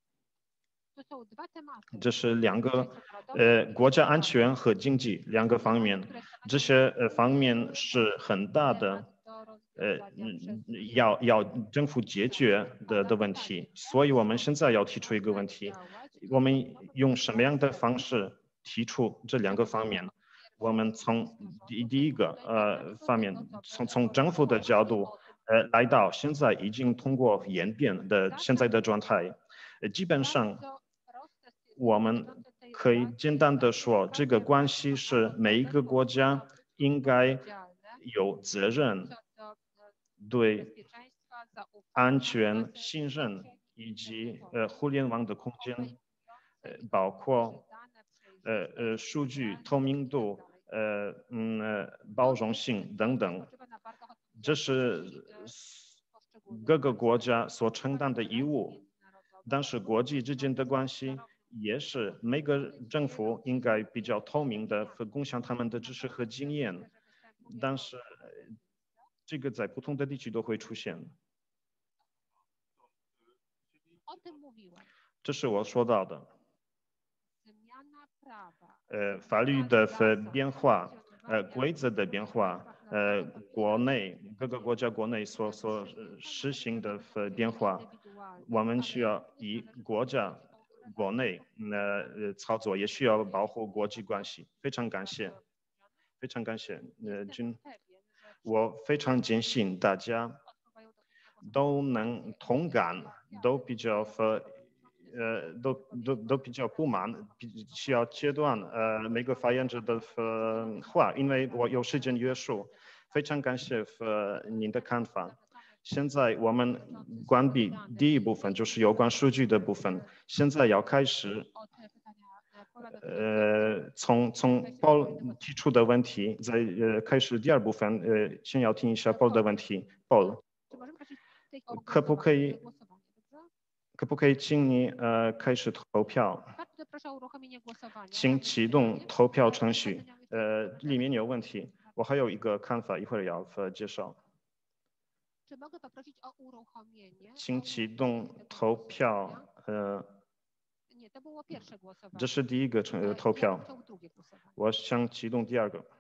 这是两个呃国家安全和经济两个方面，这些呃方面是很大的，呃嗯要要政府解决的的问题。所以我们现在要提出一个问题：我们用什么样的方式提出这两个方面？我们从第第一个呃方面，从从政府的角度，呃，来到现在已经通过演变的现在的状态，呃，基本上我们可以简单的说，这个关系是每一个国家应该有责任对安全、信任以及呃互联网的空间，呃，包括呃呃数据透明度。呃嗯呃包容性等等，这是各个国家所承担的义务。但是国际之间的关系也是每个政府应该比较透明的共享他们的知识和经验。但是这个在不同的地区都会出现。这是我说到的。呃，法律的变化，呃，规则的变化，呃，国内各个国家国内所所实行的变化，我们需要以国家国内呃操作，也需要保护国际关系。非常感谢，非常感谢，呃，君，我非常坚信大家都能同感，都比较呃。呃，都都都比较不满，比需要切断呃每个发言者的呃话，因为我有时间约束。 非常感谢呃您的看法。现在我们关闭第一部分，就是有关数据的部分。现在要开始，呃，从从 Paul 提出的问题，再呃开始第二部分。呃，先要听一下 Paul 的问题。Paul，可不可以可不可以请你呃开始投票？请启动投票程序。呃，里面有问题。我还有一个看法，一会儿要呃介绍。请启动投票。呃，这是第一个程呃投票。我想启动第二个。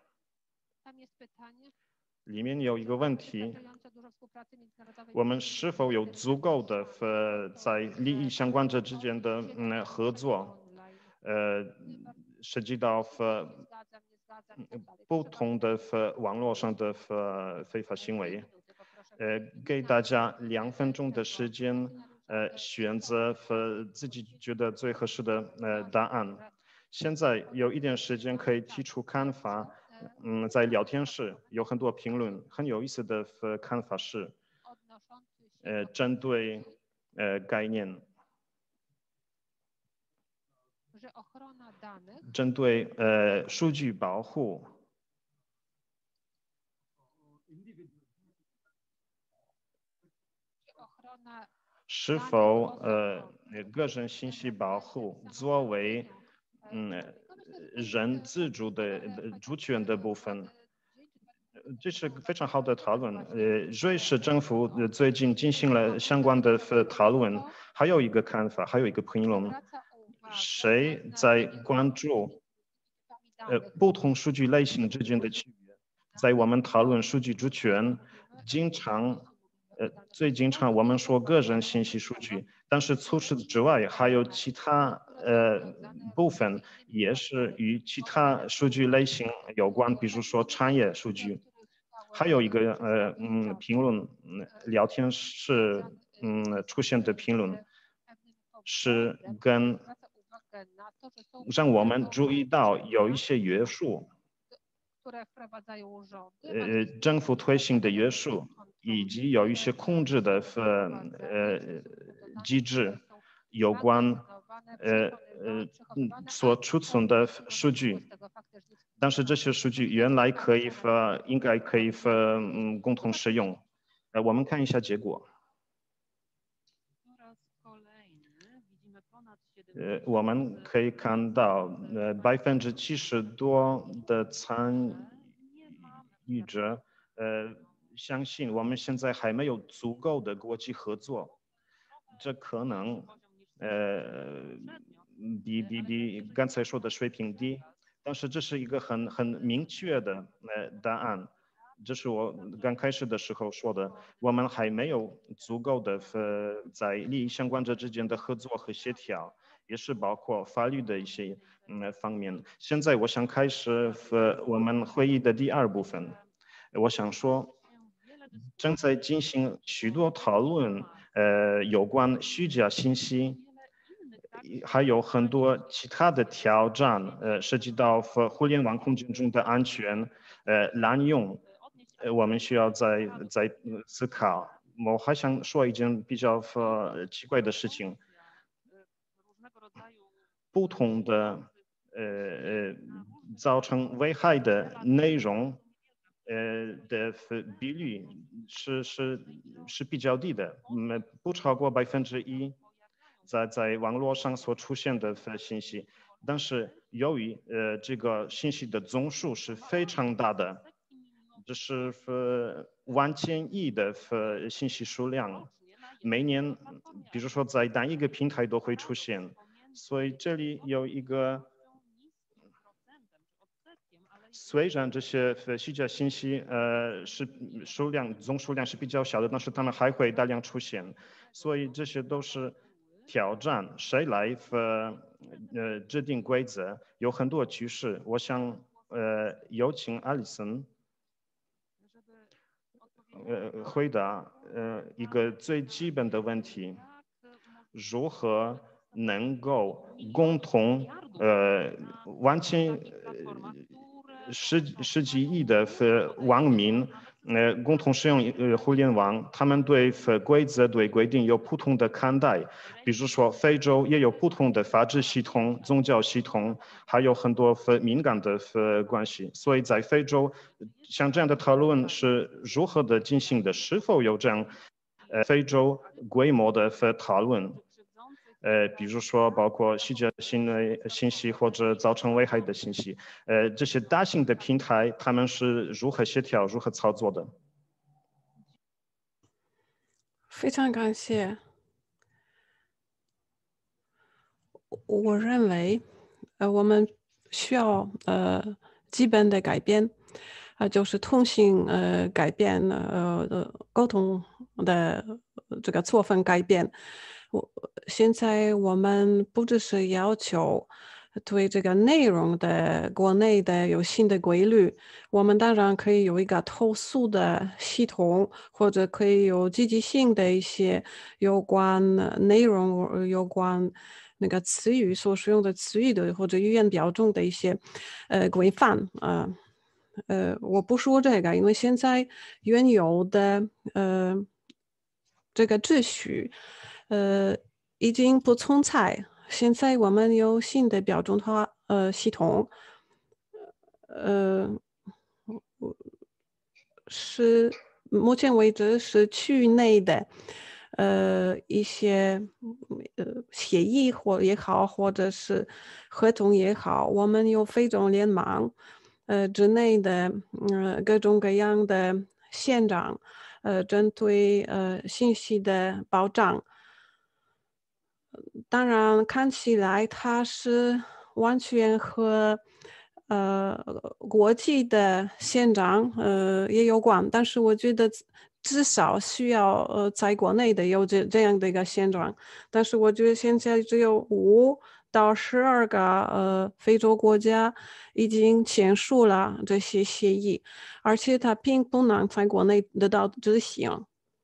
里面有一个问题：我们是否有足够的呃在利益相关者之间的嗯合作？呃，涉及到呃不同的呃网络上的呃非法行为。呃，给大家两分钟的时间，呃，选择呃自己觉得最合适的呃答案。现在有一点时间可以提出看法。嗯，在聊天室有很多评论，很有意思的呃看法是，呃，针对呃概念，针对呃数据保护。是否呃个人信息保护作为嗯人自主的主权的部分？这是非常好的讨论。呃，瑞士政府最近进行了相关的讨论，还有一个看法，还有一个评论：谁在关注呃不同数据类型之间的区别？在我们讨论数据主权，经常呃最经常我们说个人信息数据，但是除此之外还有其他呃部分也是与其他数据类型有关，比如说产业数据。还有一个呃嗯评论，嗯聊天室嗯出现的评论是跟让我们注意到有一些约束，呃政府推行的约束，以及有一些控制的呃呃机制有关呃呃所储存的数据。但是这些数据原来可以和应该可以和嗯共同使用。呃，我们看一下结果。呃，我们可以看到，呃，百分之七十多的参与者，呃，相信我们现在还没有足够的国际合作，这可能，呃，比比比刚才说的水平低。但是这是一个很很明确的呃答案，这是我刚开始的时候说的，我们还没有足够的呃在利益相关者之间的合作和协调，也是包括法律的一些嗯方面。现在我想开始呃我们会议的第二部分，我想说，正在进行许多讨论，呃有关虚假信息。还有很多其他的挑战，呃，涉及到和互联网空间中的安全，呃，滥用，呃，我们需要在在思考。我还想说一件比较呃奇怪的事情，不同的呃呃造成危害的内容，呃的比率是是是比较低的，嗯，不超过百分之一。在在网络上所出现的信息，但是由于呃这个信息的总数是非常大的，这是呃万千亿的呃信息数量，每年比如说在单一个平台都会出现，所以这里有一个。虽然这些虚假信息呃是数量总数量是比较小的，但是它们还会大量出现，所以这些都是挑战。谁来呃呃制定规则？有很多趋势。我想呃有请艾丽森呃回答呃一个最基本的问题：如何能够共同呃完全十十几亿的网民，呃，共同使用呃互联网，他们对规则、对规定有不同的看待。比如说，非洲也有不同的法治系统、宗教系统，还有很多敏感的关系。所以在非洲，像这样的讨论是如何的进行的？是否有这样呃非洲规模的讨论？呃，比如说包括细节性的信息或者造成危害的信息，呃，这些大型的平台，他们是如何协调、如何操作的？ 非常感谢。我认为，呃，我们需要呃基本的改变，啊、呃，就是通信呃改变，呃呃沟通的这个作风改变。我现在我们不只是要求对这个内容的国内的有新的规律，我们当然可以有一个投诉的系统，或者可以有积极性的一些有关内容、有关那个词语所使用的词语的或者语言标准的一些呃规范啊。呃，呃，我不说这个，因为现在原有的呃这个秩序呃已经不存在。现在我们有新的标准化呃系统，呃，是目前为止是区域内的呃一些呃协议或也好，或者是合同也好，我们有非洲联盟呃之内的呃各种各样的宪章，呃针对呃信息的保障。当然，看起来它是完全和呃国际的宪章呃也有关，但是我觉得至至少需要呃在国内的有这这样的一个宪章，但是我觉得现在只有五到十二个呃非洲国家已经签署了这些协议，而且它并不能在国内得到执行。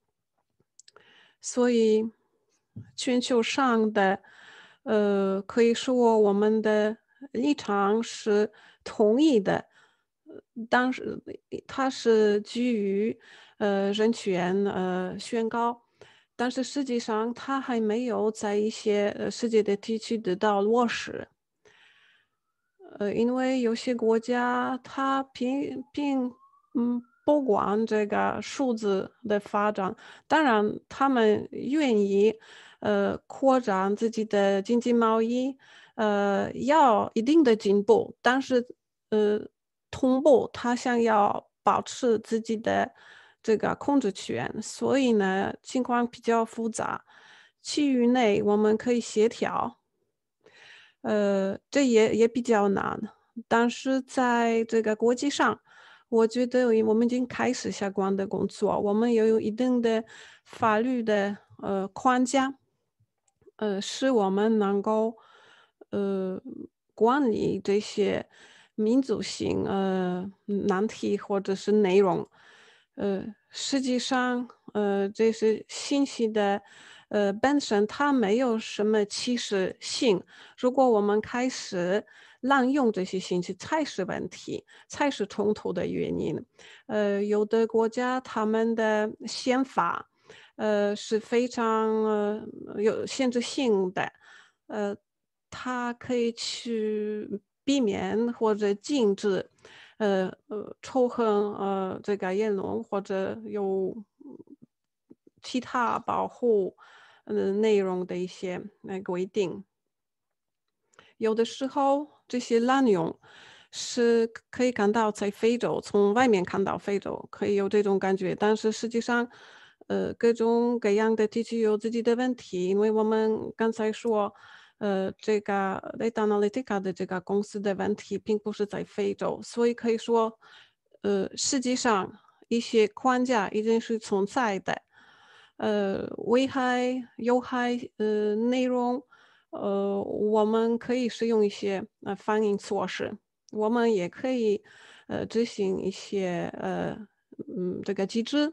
所以，全球上的，呃，可以说我们的立场是同意的。呃当时它是基于呃人权呃宣告，但是实际上它还没有在一些呃世界的地区得到落实。呃，因为有些国家它并并嗯不管这个数字的发展，当然他们愿意呃扩展自己的经济贸易，呃要一定的进步，但是呃同步他想要保持自己的这个控制权，所以呢情况比较复杂。区域内我们可以协调。呃，这也也比较难，但是在这个国际上，我觉得我们已经开始相关的工作，我们也有一定的法律的呃框架，呃，使我们能够呃管理这些民族性呃难题或者是内容。呃，实际上，呃，这些信息的呃本身它没有什么歧视性。如果我们开始滥用这些信息，才是问题，才是冲突的原因。呃，有的国家他们的宪法，呃，是非常呃有限制性的，呃，它可以去避免或者禁止，呃呃仇恨呃这个言论或者有其他保护呃内容的一些呃规定。有的时候这些滥用是可以看到在非洲，从外面看到非洲可以有这种感觉，但是实际上，呃，各种各样的地区有自己的问题，因为我们刚才说，呃，这个 Data Analytica 的这个公司的问题并不是在非洲，所以可以说，呃，实际上一些框架已经是存在的。呃，危害、有害呃内容，呃，我们可以使用一些呃反应措施，我们也可以呃执行一些呃嗯这个机制。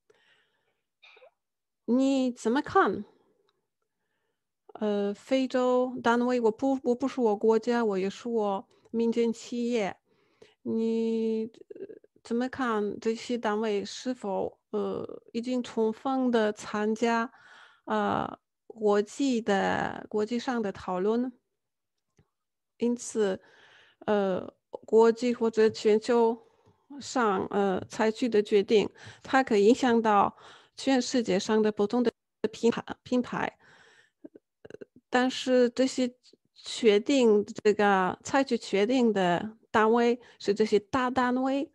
你怎么看？呃，非洲单位，我不我不是我国家，我也是我民间企业。 你怎么看这些单位是否呃已经充分的参加呃国际的国际上的讨论？因此，呃，国际或者全球上呃采取的决定，它可以影响到全世界上的不同的品牌品牌。但是这些决定这个采取决定的单位是这些大单位，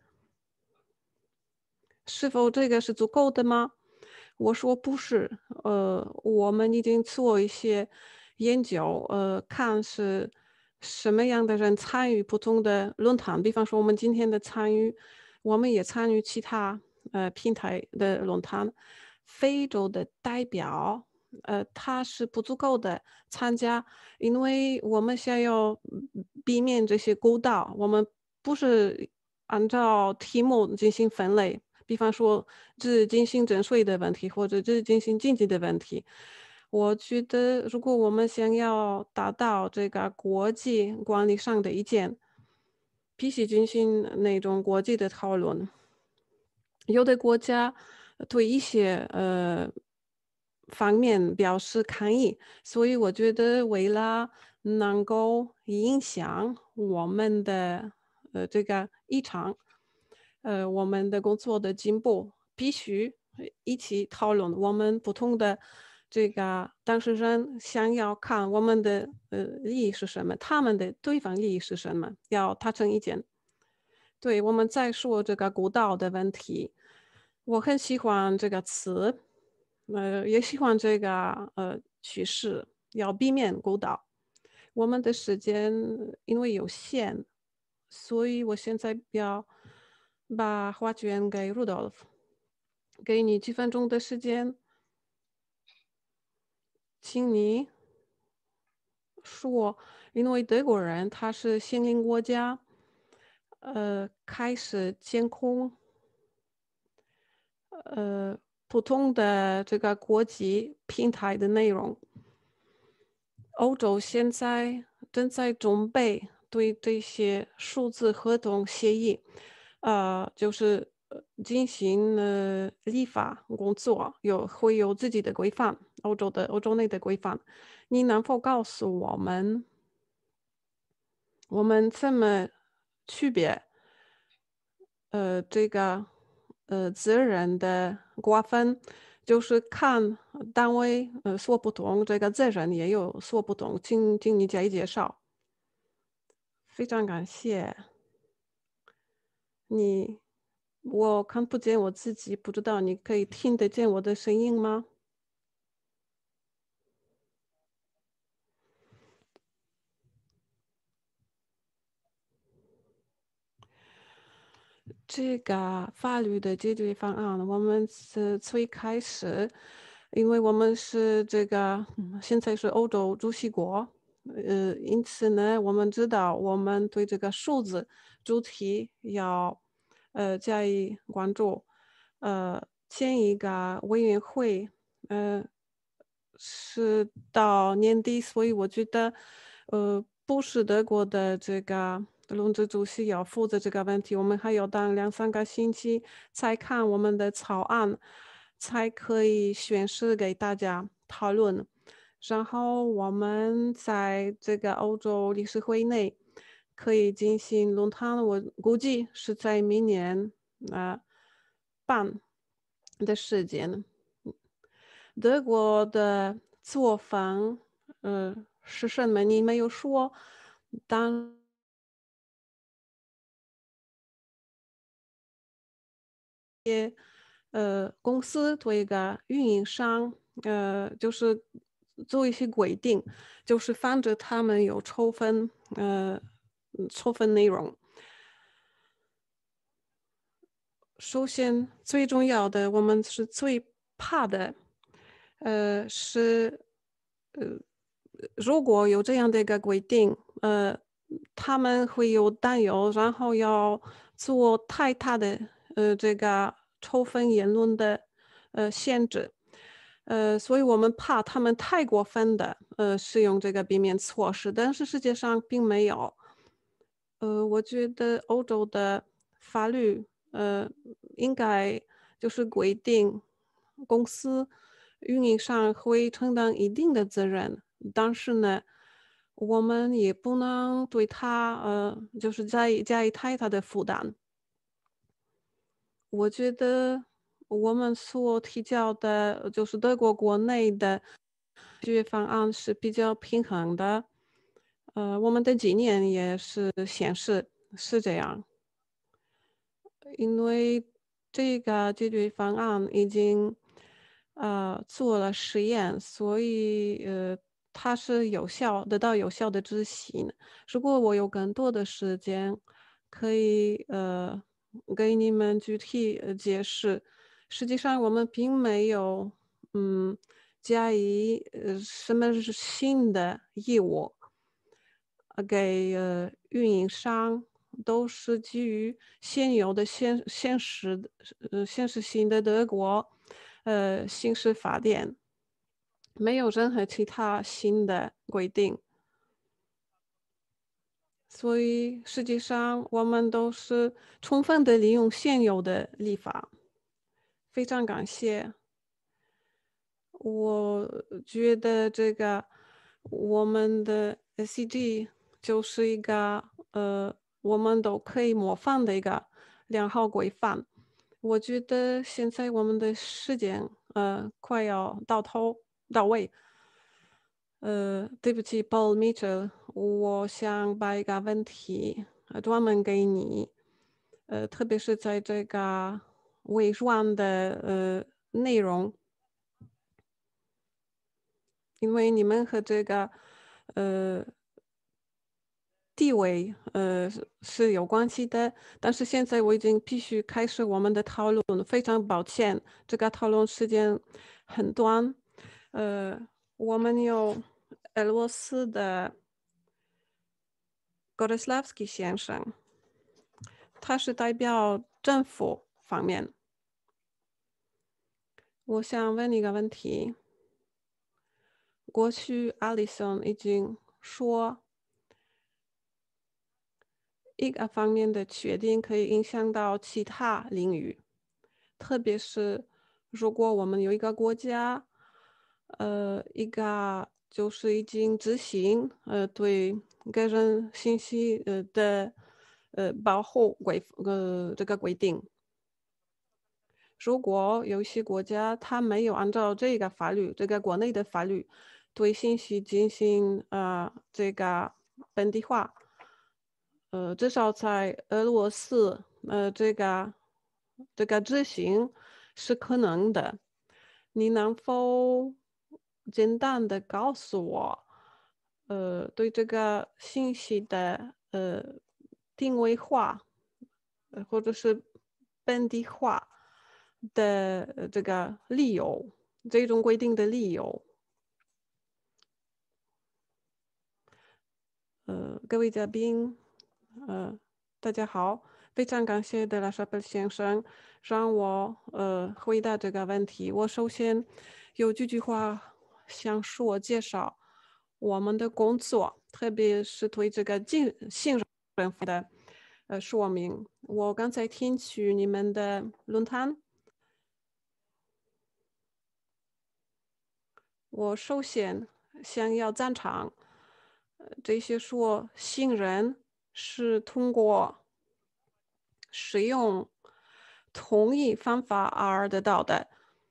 是否这个是足够的吗？我说不是，呃，我们已经做一些研究，呃，看是什么样的人参与不同的论坛。比方说，我们今天的参与，我们也参与其他呃平台的论坛。非洲的代表，呃，他是不足够的参加，因为我们想要嗯避免这些勾当，我们不是按照题目进行分类。比方说，只进行征税的问题，或者只进行经济的问题。我觉得，如果我们想要达到这个国际管理上的意见，必须进行那种国际的讨论。有的国家对一些呃方面表示抗议，所以我觉得为了能够影响我们的呃这个议程，呃我们的工作的进步，必须呃一起讨论我们不同的这个当事人想要看我们的呃利益是什么，他们的对方利益是什么，要达成意见。对，我们再说这个孤岛的问题，我很喜欢这个词，呃，也喜欢这个呃趋势，要避免孤岛。我们的时间因为有限，所以我现在要把话卷给 Rudolf，给你几分钟的时间，请你说，因为德国人他是心灵国家，呃，开始监控。呃，普通的这个国际平台的内容。欧洲现在正在准备对这些数字合同协议，呃，就是呃进行呃立法工作，有会有自己的规范，欧洲的欧洲内的规范。你能否告诉我们，我们怎么区别呃，这个呃责任的瓜分，就是看单位呃所不同，这个责任也有所不同，请请你加以介绍。非常感谢你，我看不见我自己，不知道你可以听得见我的声音吗？这个法律的解决方案，我们是最开始，因为我们是这个，嗯现在是欧洲主席国，呃，因此呢，我们知道我们对这个数字主题要呃加以关注，呃，建一个委员会，呃，是到年底，所以我觉得，呃，不是德国的这个轮值主席要负责这个问题，我们还要等两三个星期才看我们的草案，才可以宣示给大家讨论。然后我们在这个欧洲理事会内可以进行论坛，我估计是在明年啊、呃办的时间。德国的作风，呃，是什么？你没有说。当呃，公司对一个运营商，呃，就是做一些规定，就是防止他们有抽分，呃，嗯抽分内容。首先，最重要的，我们是最怕的，呃，是，呃，如果有这样的一个规定，呃，他们会有担忧，然后要做太大的，呃，这个抽分言论的，呃，限制，呃，所以我们怕他们太过分的，呃，使用这个避免措施，但是世界上并没有。 呃，我觉得欧洲的法律，呃，应该就是规定公司运营商会承担一定的责任，但是呢，我们也不能对他，呃，就是加以加以太大的负担。我觉得我们所提交的，就是德国国内的解决方案是比较平衡的，呃，我们的经验也是显示是这样。因为这个解决方案已经呃做了实验，所以呃它是有效，得到有效的执行。如果我有更多的时间，可以呃给你们具体呃解释。实际上，我们并没有嗯加以呃什么是新的业务。呃给呃运营商，都是基于现有的现现实的呃现实性的德国呃刑事法典，没有任何其他新的规定。所以实际上我们都是充分的利用现有的立法。非常感谢。我觉得这个我们的 S C G 就是一个呃，我们都可以模仿的一个良好规范。我觉得现在我们的时间呃快要到头到位。呃，对不起，Paul Mitchell，我想把一个问题呃专门给你，呃，特别是在这个微软的呃内容。因为你们和这个，呃，地位，呃，是是有关系的。但是现在我已经必须开始我们的讨论，非常抱歉，这个讨论时间很短。呃，我们有俄罗斯的 Godeslavsky 先生，他是代表政府方面。我想问你一个问题。过去 Alison 已经说一个方面的决定可以影响到其他领域，特别是如果我们有一个国家，呃，一个就是已经执行呃对个人信息呃的呃保护规呃这个规定。如果有一些国家它没有按照这个法律，这个国内的法律对信息进行呃这个本地化，呃，至少在俄罗斯，呃，这个这个执行是可能的。你能否简单的告诉我，呃，对这个信息的呃定位化，呃或者是本地化的呃这个理由，这种规定的理由？呃，各位嘉宾，呃，大家好，非常感谢德拉沙贝先生让我呃回答这个问题。我首先有几句话想说，介绍我们的工作，特别是对这个信信任的呃说明。我刚才听取你们的论坛，我首先想要赞成，呃，这些说信任是通过使用同一方法而得到的。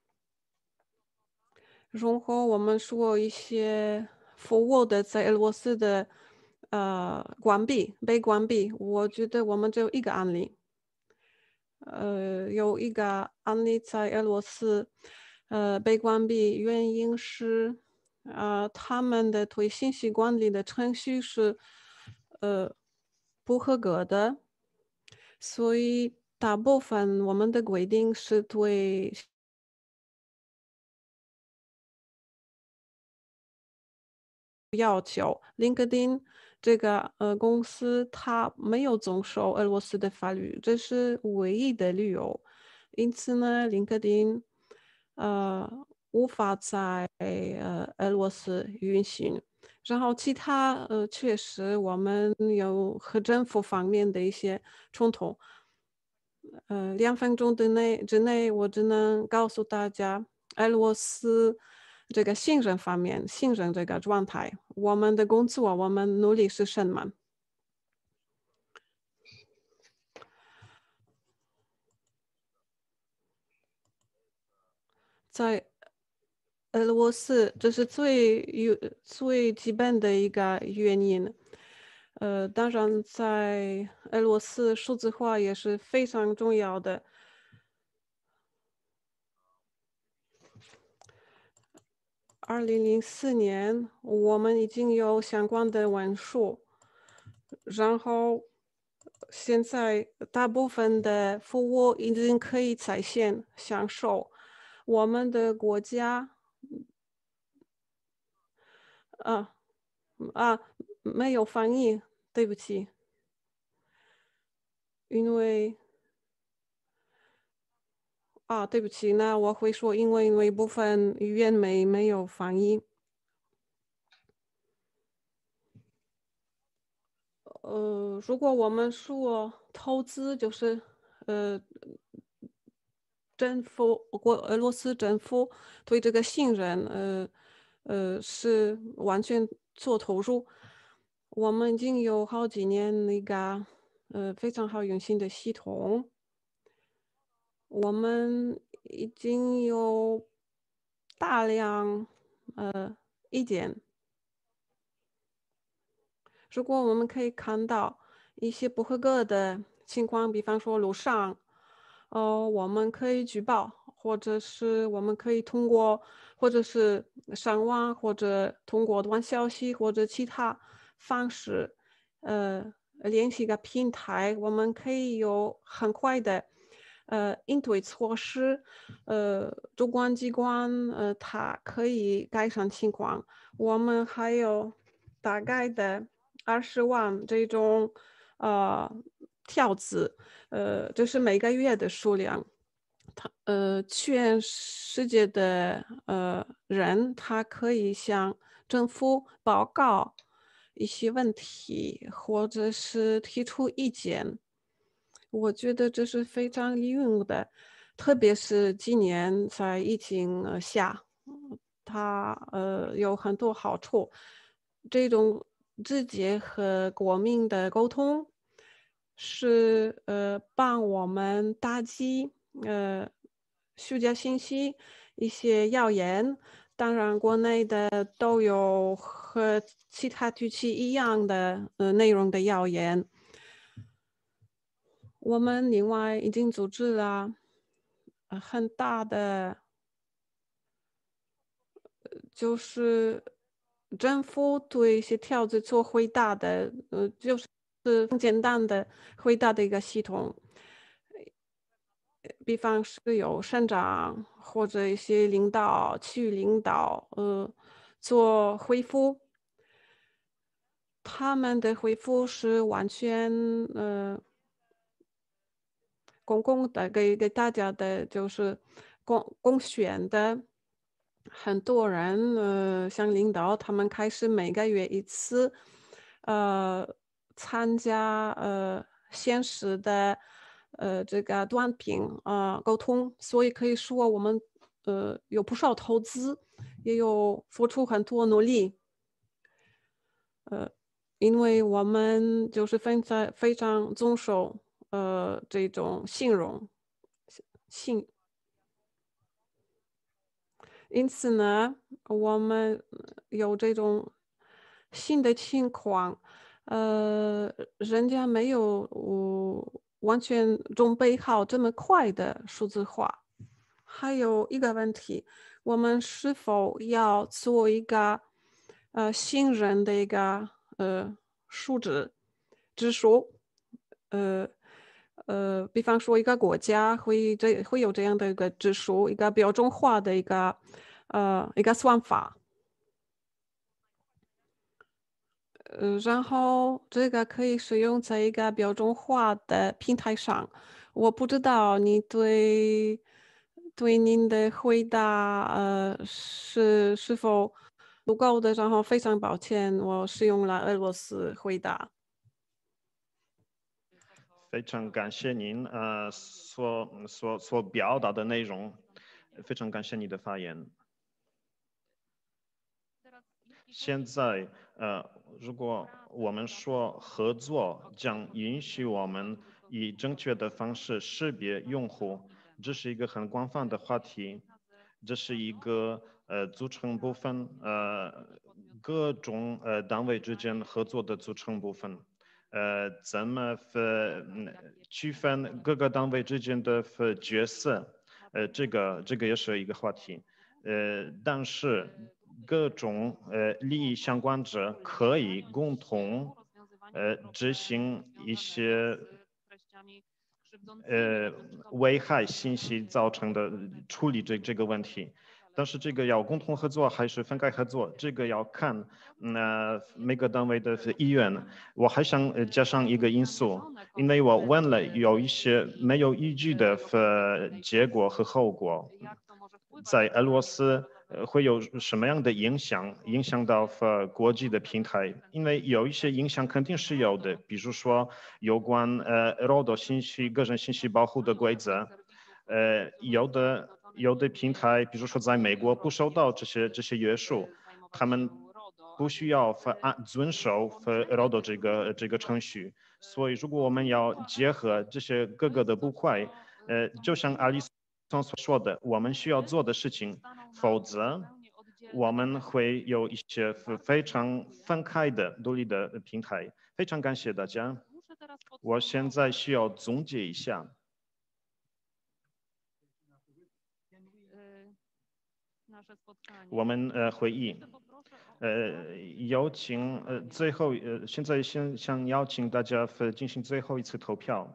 如果我们说一些服务的在俄罗斯的呃关闭被关闭，我觉得我们只有一个案例。呃，有一个案例在俄罗斯，呃，被关闭原因是，呃，他们的对信息管理的程序是，呃，不合格的，所以大部分我们的规定是对要求。LinkedIn 这个呃公司它没有遵守俄罗斯的法律，这是唯一的理由。因此呢，LinkedIn 呃无法在呃俄罗斯运行。 然后其他呃，确实我们有和政府方面的一些冲突。呃，两分钟之内之内，我只能告诉大家，俄罗斯这个信任方面，信任这个状态，我们的工作，我们努力是什么？在俄罗斯，这是最有最基本的一个原因。呃，当然，在俄罗斯，数字化也是非常重要的。二零零四年，我们已经有相关的文书，然后现在大部分的服务已经可以在线享受。我们的国家，啊啊，没有翻译，对不起，因为啊，对不起，那我会说，因为因为部分语言没没有翻译。呃，如果我们说投资，就是呃，政府国俄罗斯政府对这个信任，呃呃，是完全做投入。我们已经有好几年那个呃非常好用心的系统，我们已经有大量呃意见。如果我们可以看到一些不合格的情况，比方说路上，呃，我们可以举报，或者是我们可以通过，或者是上网，或者通过短消息或者其他方式，呃，联系一个平台，我们可以有很快的，呃，应对措施，呃，主管机关，呃，它可以改善情况。我们还有大概的二十万这种呃跳子，呃，这是每个月的数量。他呃，全世界的呃人，他可以向政府报告一些问题，或者是提出意见。我觉得这是非常有用的，特别是今年在疫情呃下，嗯它呃有很多好处。这种直接和国民的沟通是呃帮我们打击呃虚假信息、一些谣言。当然，国内的都有和其他地区一样的呃内容的谣言。我们另外已经组织了呃很大的，就是政府对一些条子做回答的，呃，就是很简单的回答的一个系统。比方是有省长或者一些领导、区域领导，呃，做回复，他们的回复是完全呃公共的，给给大家的，就是公公选的。很多人，呃，像领导，他们开始每个月一次，呃，参加呃现实的呃这个短评啊、呃沟通，所以可以说我们呃有不少投资，也有付出很多努力。呃，因为我们就是非常非常遵守呃这种信用信，因此呢，我们有这种新的情况，呃，人家没有呃完全准备好这么快的数字化。还有一个问题，我们是否要做一个呃信任的一个呃数值指数？呃呃，比方说一个国家会这会有这样的一个指数，一个标准化的一个呃一个算法。呃，然后这个可以使用在一个标准化的平台上。我不知道你对对您的回答，呃，是是否足够的，然后非常抱歉，我使用了俄罗斯回答。 非常感谢您呃所所所表达的内容，非常感谢你的发言。现在呃，如果我们说合作将允许我们以正确的方式识别用户，这是一个很广泛的话题，这是一个呃组成部分，呃各种呃单位之间合作的组成部分。呃，怎么分区分各个单位之间的角色？呃，这个这个也是一个话题。呃，但是各种呃利益相关者可以共同呃执行一些呃危害信息造成的处理这这个问题。但是这个要共同合作还是分开合作，这个要看那、呃、每个单位的意愿。我还想呃加上一个因素，因为我问了有一些没有依据的呃结果和后果，在俄罗斯呃会有什么样的影响，影响到呃国际的平台？因为有一些影响肯定是有的，比如说有关呃漏斗信息、个人信息保护的规则，呃有的。有的平台，比如说在美国不受到这些这些约束，他们不需要按遵守 R O D O 这个这个程序。所以，如果我们要结合这些各个的不快，呃，就像阿里松所说的，我们需要做的事情，否则我们会有一些非常分开的独立的平台。非常感谢大家。我现在需要总结一下。我们呃会议，呃有请呃最后呃现在先想邀请大家进行最后一次投票。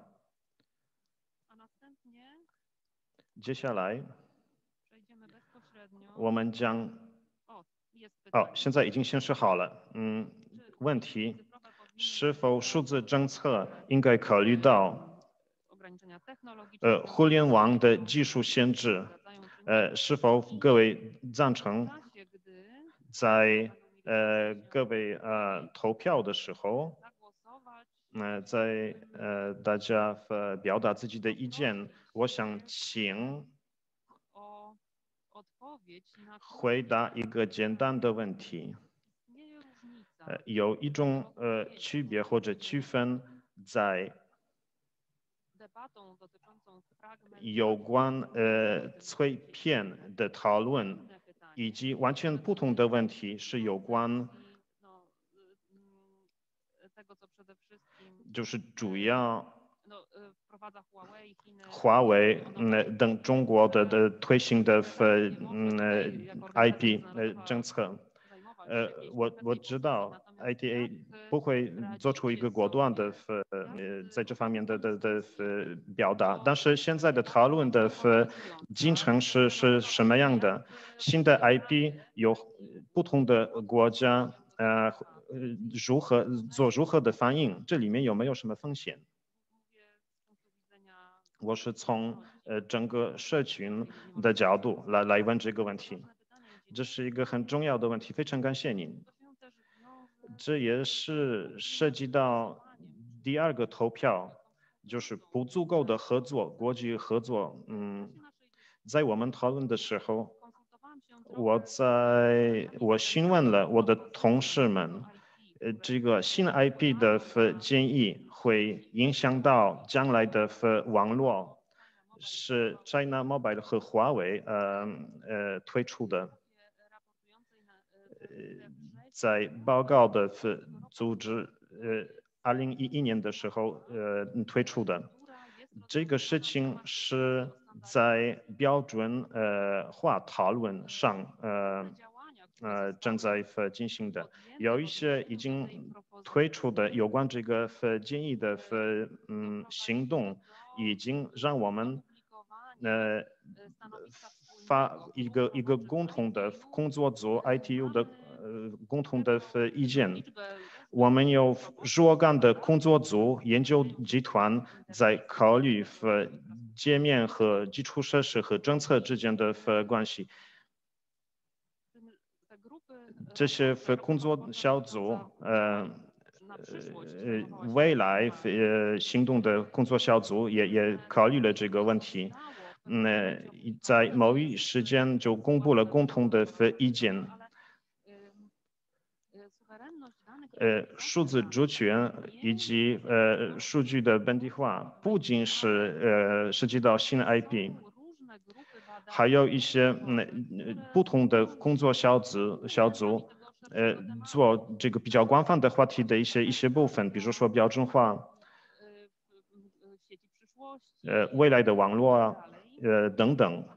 接下来我们将哦现在已经显示好了，嗯，问题是否数字政策应该考虑到呃互联网的技术限制？呃，是否各位赞成在呃各位呃投票的时候，呃在呃大家呃表达自己的意见？我想请回答一个简单的问题。呃，有一种呃区别或者区分在有关呃碎片的讨论，以及完全不同的问题是有关，就是主要华为嗯等中国的的推行的呃嗯 I P 呃政策。呃，我我知道 I T A 不会做出一个果断的呃在这方面的的的呃表达，但是现在的讨论的呃进程是是什么样的？新的 I P 有不同的国家呃如何做如何的反应？这里面有没有什么风险？我是从呃整个社群的角度来来问这个问题。这是一个很重要的问题，非常感谢您。这也是涉及到第二个投票，就是不足够的合作，国际合作。嗯，在我们讨论的时候，我在我询问了我的同事们，呃，这个新 I P 的建议会影响到将来的网络，是 China Mobile 和华为呃呃推出的。在报告的组织，呃，二零一一年的时候，呃，推出的。这个事情是在标准呃化讨论上，呃呃正在进行的。有一些已经推出的有关这个建议的嗯行动，已经让我们呃发一个一个共同的工作组 I T U 的呃共同的意见。我们有若干的工作组研究集团在考虑界面和基础设施和政策之间的关系。 这些工作小组，呃呃，未来呃行动的工作小组也也考虑了这个问题。嗯，在某一时间就公布了共同的意见。呃，数字主权以及呃数据的本地化，不仅是呃涉及到新 I P， 还有一些嗯不同的工作小组小组，呃做这个比较广泛的话题的一些一些部分，比如说标准化，呃未来的网络啊，呃等等。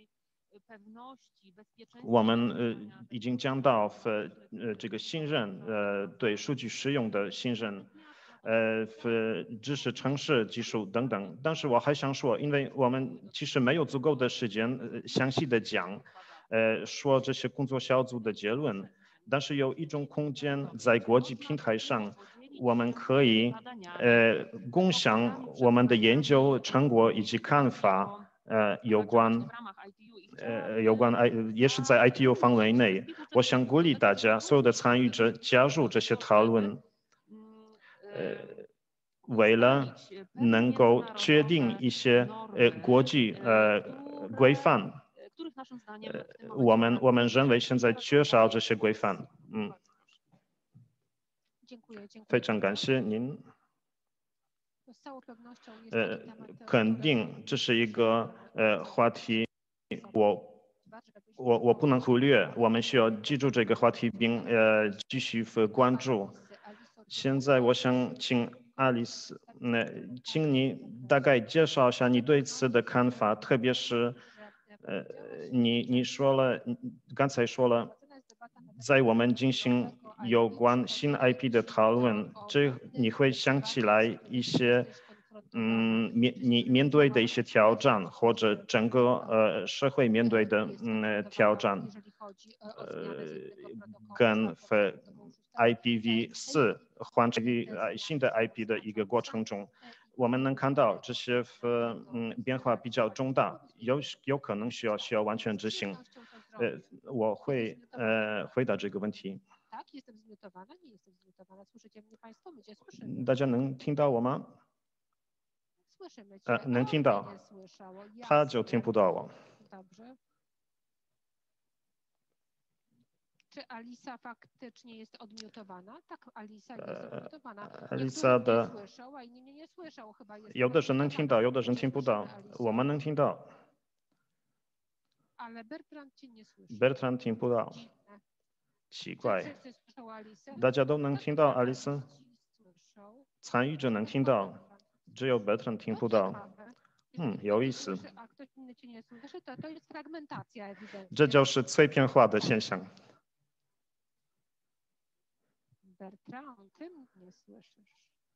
我们呃已经讲到呃呃这个信任，呃对数据使用的信任，呃呃知识城市技术等等。但是我还想说，因为我们其实没有足够的时间呃详细的讲，呃说这些工作小组的结论，但是有一种空间在国际平台上，我们可以呃共享我们的研究成果以及看法，呃有关。呃，有关 I 也是在 I T U 范围内，我想鼓励大家所有的参与者加入这些讨论，呃，为了能够确定一些呃国际呃规范，呃，我们我们认为现在缺少这些规范，嗯，非常感谢您。呃，肯定这是一个呃话题，我我我不能忽略，我们需要记住这个话题，并呃继续关注。现在我想请爱丽丝，那请你大概介绍一下你对此的看法，特别是呃你你说了，刚才说了，在我们进行有关新 I P 的讨论，这你会想起来一些。嗯，面你面对的一些挑战，或者整个呃社会面对的嗯挑战，呃，跟 I P v 四换这个新的 I P 的一个过程中，我们能看到这些嗯变化比较重大，有有可能需要需要完全执行。呃，我会呃回答这个问题。大家能听到我吗？呃，能听到，他就听不到我。 Czy Alisa faktycznie jest odmutowana? Tak, Alisa jest odmutowana. Alisa 的 nie słyszał, a inni mnie nie słyszał. Chyba jest 有的人能听到，有的人听不到。我们能听到。 Ale Bertrand cię nie słyszy. Bertrand听不到。奇怪。大家都能听到爱丽丝，参与者能听到，只有 Bertrand 听不到。嗯，有意思。这就是碎片化的现象。 Bertrand, ty mnie słyszysz.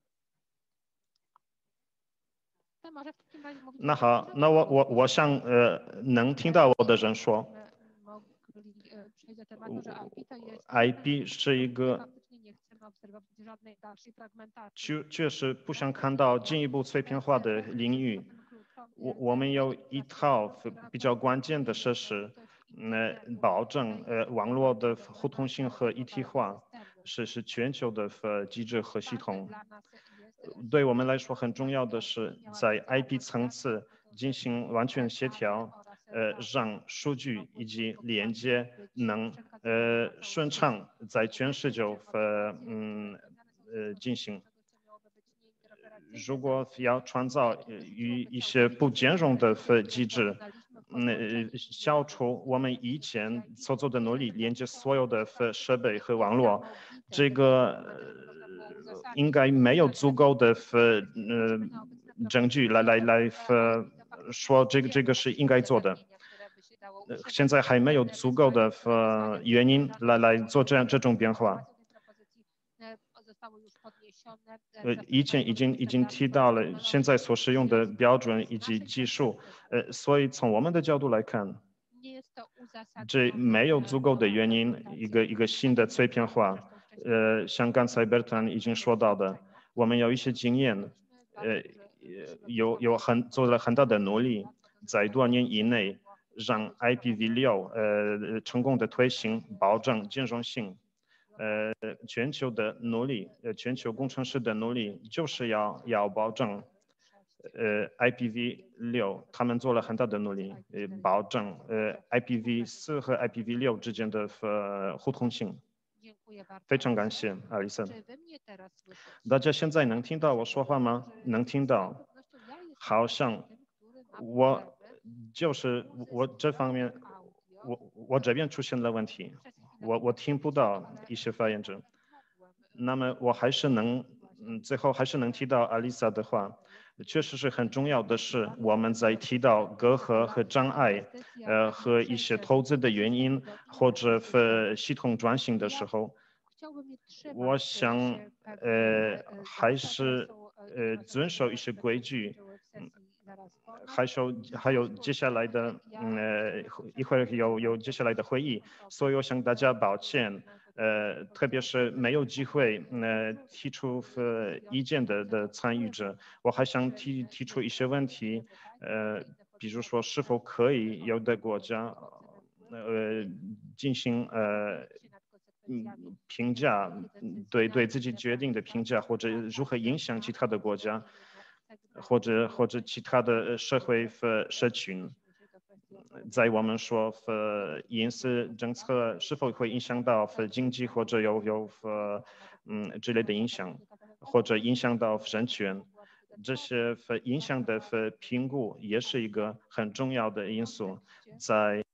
那好，那我我我向呃能听到我的人说 ，I P 是一个确确实不想看到进一步碎片化的领域。我我们有一套比较关键的设施，呃，保证呃网络的互通性和一体化，是是全球的呃机制和系统。对我们来说很重要的是，在 I P 层次进行完全协调，呃，让数据以及连接能呃顺畅在全世界呃嗯呃进行。如果要创造与一些不兼容的机制，嗯，消除我们以前所做的努力，连接所有的设备和网络，这个应该没有足够的呃证据来来来呃说这个这个是应该做的。现在还没有足够的呃原因来来做这样这种变化。呃，以前已经已经提到了现在所使用的标准以及技术，呃，所以从我们的角度来看，这没有足够的原因，一个一个新的碎片化。呃，像刚才 Bertrand 已经说到的，我们有一些经验，呃，有有很做了很大的努力，在多年以内， 让 I P v 六呃成功的推行，保证兼容性。呃，全球的努力，呃，全球工程师的努力就是要要保证，呃 I P v 六他们做了很大的努力，呃，保证呃 I P v 四和 I P v 六之间的呃互通性。非常感谢，阿里森。大家现在能听到我说话吗？能听到？好像我就是我这方面，我我这边出现了问题，我我听不到一些发言者。那么我还是能，嗯，最后还是能提到阿丽萨的话。确实是很重要的是，我们在提到隔阂和障碍，呃，和一些投资的原因或者呃系统转型的时候，我想呃还是呃遵守一些规矩，嗯，还有还有接下来的嗯呃一会儿有有接下来的会议，所以我向大家抱歉。呃，特别是没有机会呃提出呃意见的的参与者，我还想提提出一些问题，呃，比如说是否可以有的国家呃进行呃嗯评价，对对自己决定的评价，或者如何影响其他的国家，或者或者其他的社会和社群。在我们说呃隐私政策是否会影响到呃经济或者有有呃嗯之类的影响，或者影响到人权，这些呃影响的呃评估也是一个很重要的因素，在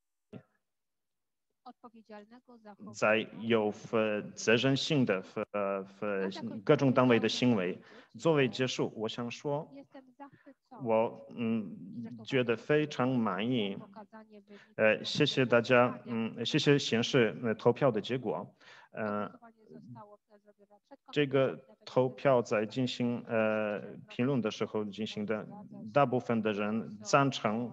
在有呃责任性的呃呃各种单位的行为。作为结束，我想说，我嗯觉得非常满意。呃，谢谢大家，嗯，谢谢显示呃投票的结果，呃，这个投票在进行呃评论的时候进行的，大部分的人赞成。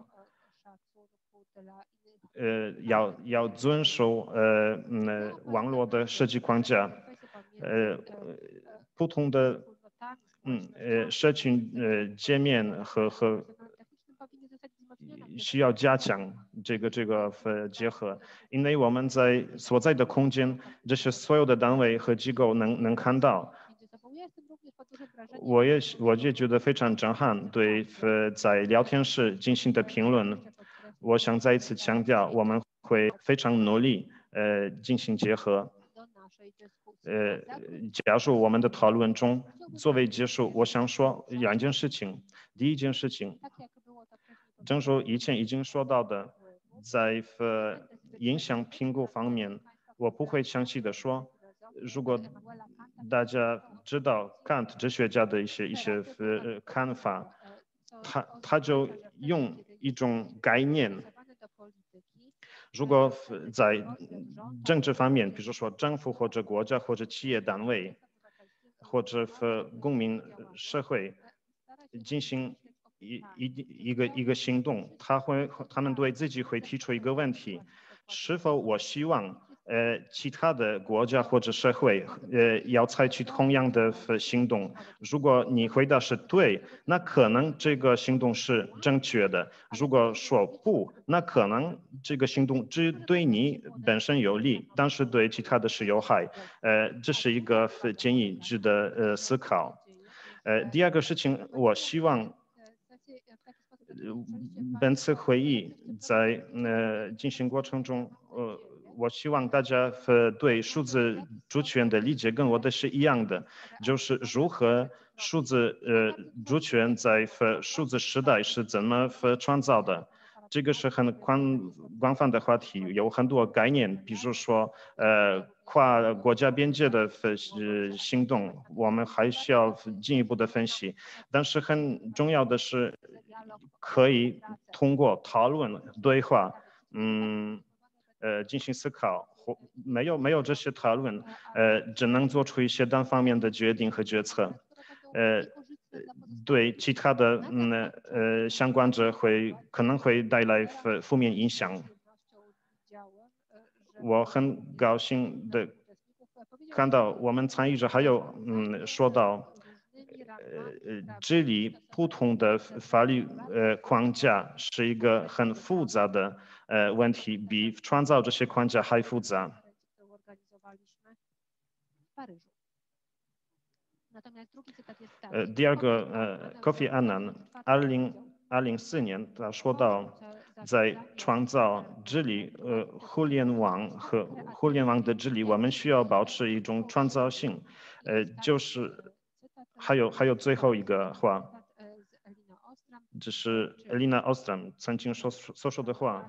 呃，要要遵守呃嗯网络的设计框架，呃不同的嗯呃社群呃界面和和需要加强这个这个呃结合，因为我们在所在的空间，这是所有的单位和机构能能看到。我也我也觉得非常震撼，对呃在聊天室进行的评论。我想再一次强调，我们会非常努力，呃，进行结合，呃，加入我们的讨论中。作为结束，我想说两件事情。第一件事情，正如以前已经说到的，在呃影响评估方面，我不会详细的说。如果大家知道 Kant 哲学家的一些一些呃看法，他他就用一种概念，如果在政治方面，比如说政府或者国家或者企业单位，或者和公民社会进行一一一个一个行动，他会他们对自己会提出一个问题：是否我希望呃其他的国家或者社会呃要采取同样的行动？如果你回答是对，那可能这个行动是正确的；如果说不，那可能这个行动只对你本身有利，但是对其他的是有害。呃，这是一个建议值得呃思考。呃，第二个事情，我希望。本次会议在呃进行过程中，呃，我希望大家呃对数字主权的理解跟我的是一样的，就是如何数字呃主权在呃数字时代是怎么呃创造的。这个是很宽广泛的话题，有很多概念，比如说呃跨国家边界的分析行动，我们还需要进一步的分析。但是很重要的是，可以通过讨论对话，嗯呃进行思考。或没有没有这些讨论，呃只能做出一些单方面的决定和决策，呃。对其他的嗯呃相关者会可能会带来负负面影响。我很高兴的看到我们参与者还有嗯说到，呃呃治理不同的法律呃框架是一个很复杂的呃问题比创造这些框架还复杂。呃，第二个，呃，Kofi Annan，二零二零四年他说到，在创造治理，呃，互联网和互联网的治理，我们需要保持一种创造性，呃，就是还有还有最后一个话，这是 Elinor Ostrom 曾经说所说的话，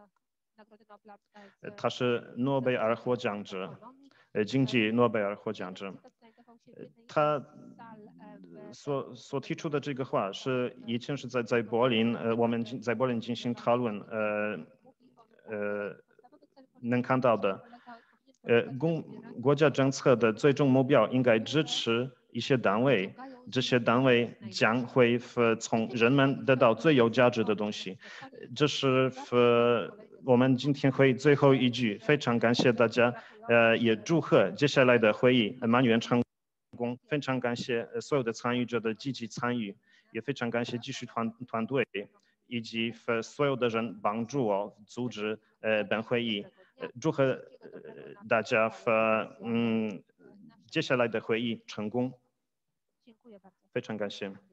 呃，他是诺贝尔获奖者，呃，经济诺贝尔获奖者。他所所提出的这个话是以前是在在柏林，呃，我们在柏林进行讨论，呃呃，能看到的，呃，公国家政策的最终目标应该支持一些单位，这些单位将会从人们得到最有价值的东西。这是我们今天会议最后一句，非常感谢大家，呃，也祝贺接下来的会议满员成功。非常感谢所有的参与者的积极参与，也非常感谢技术团团队以及所有的人帮助我组织呃本会议。呃，祝贺呃大家嗯接下来的会议成功。非常感谢。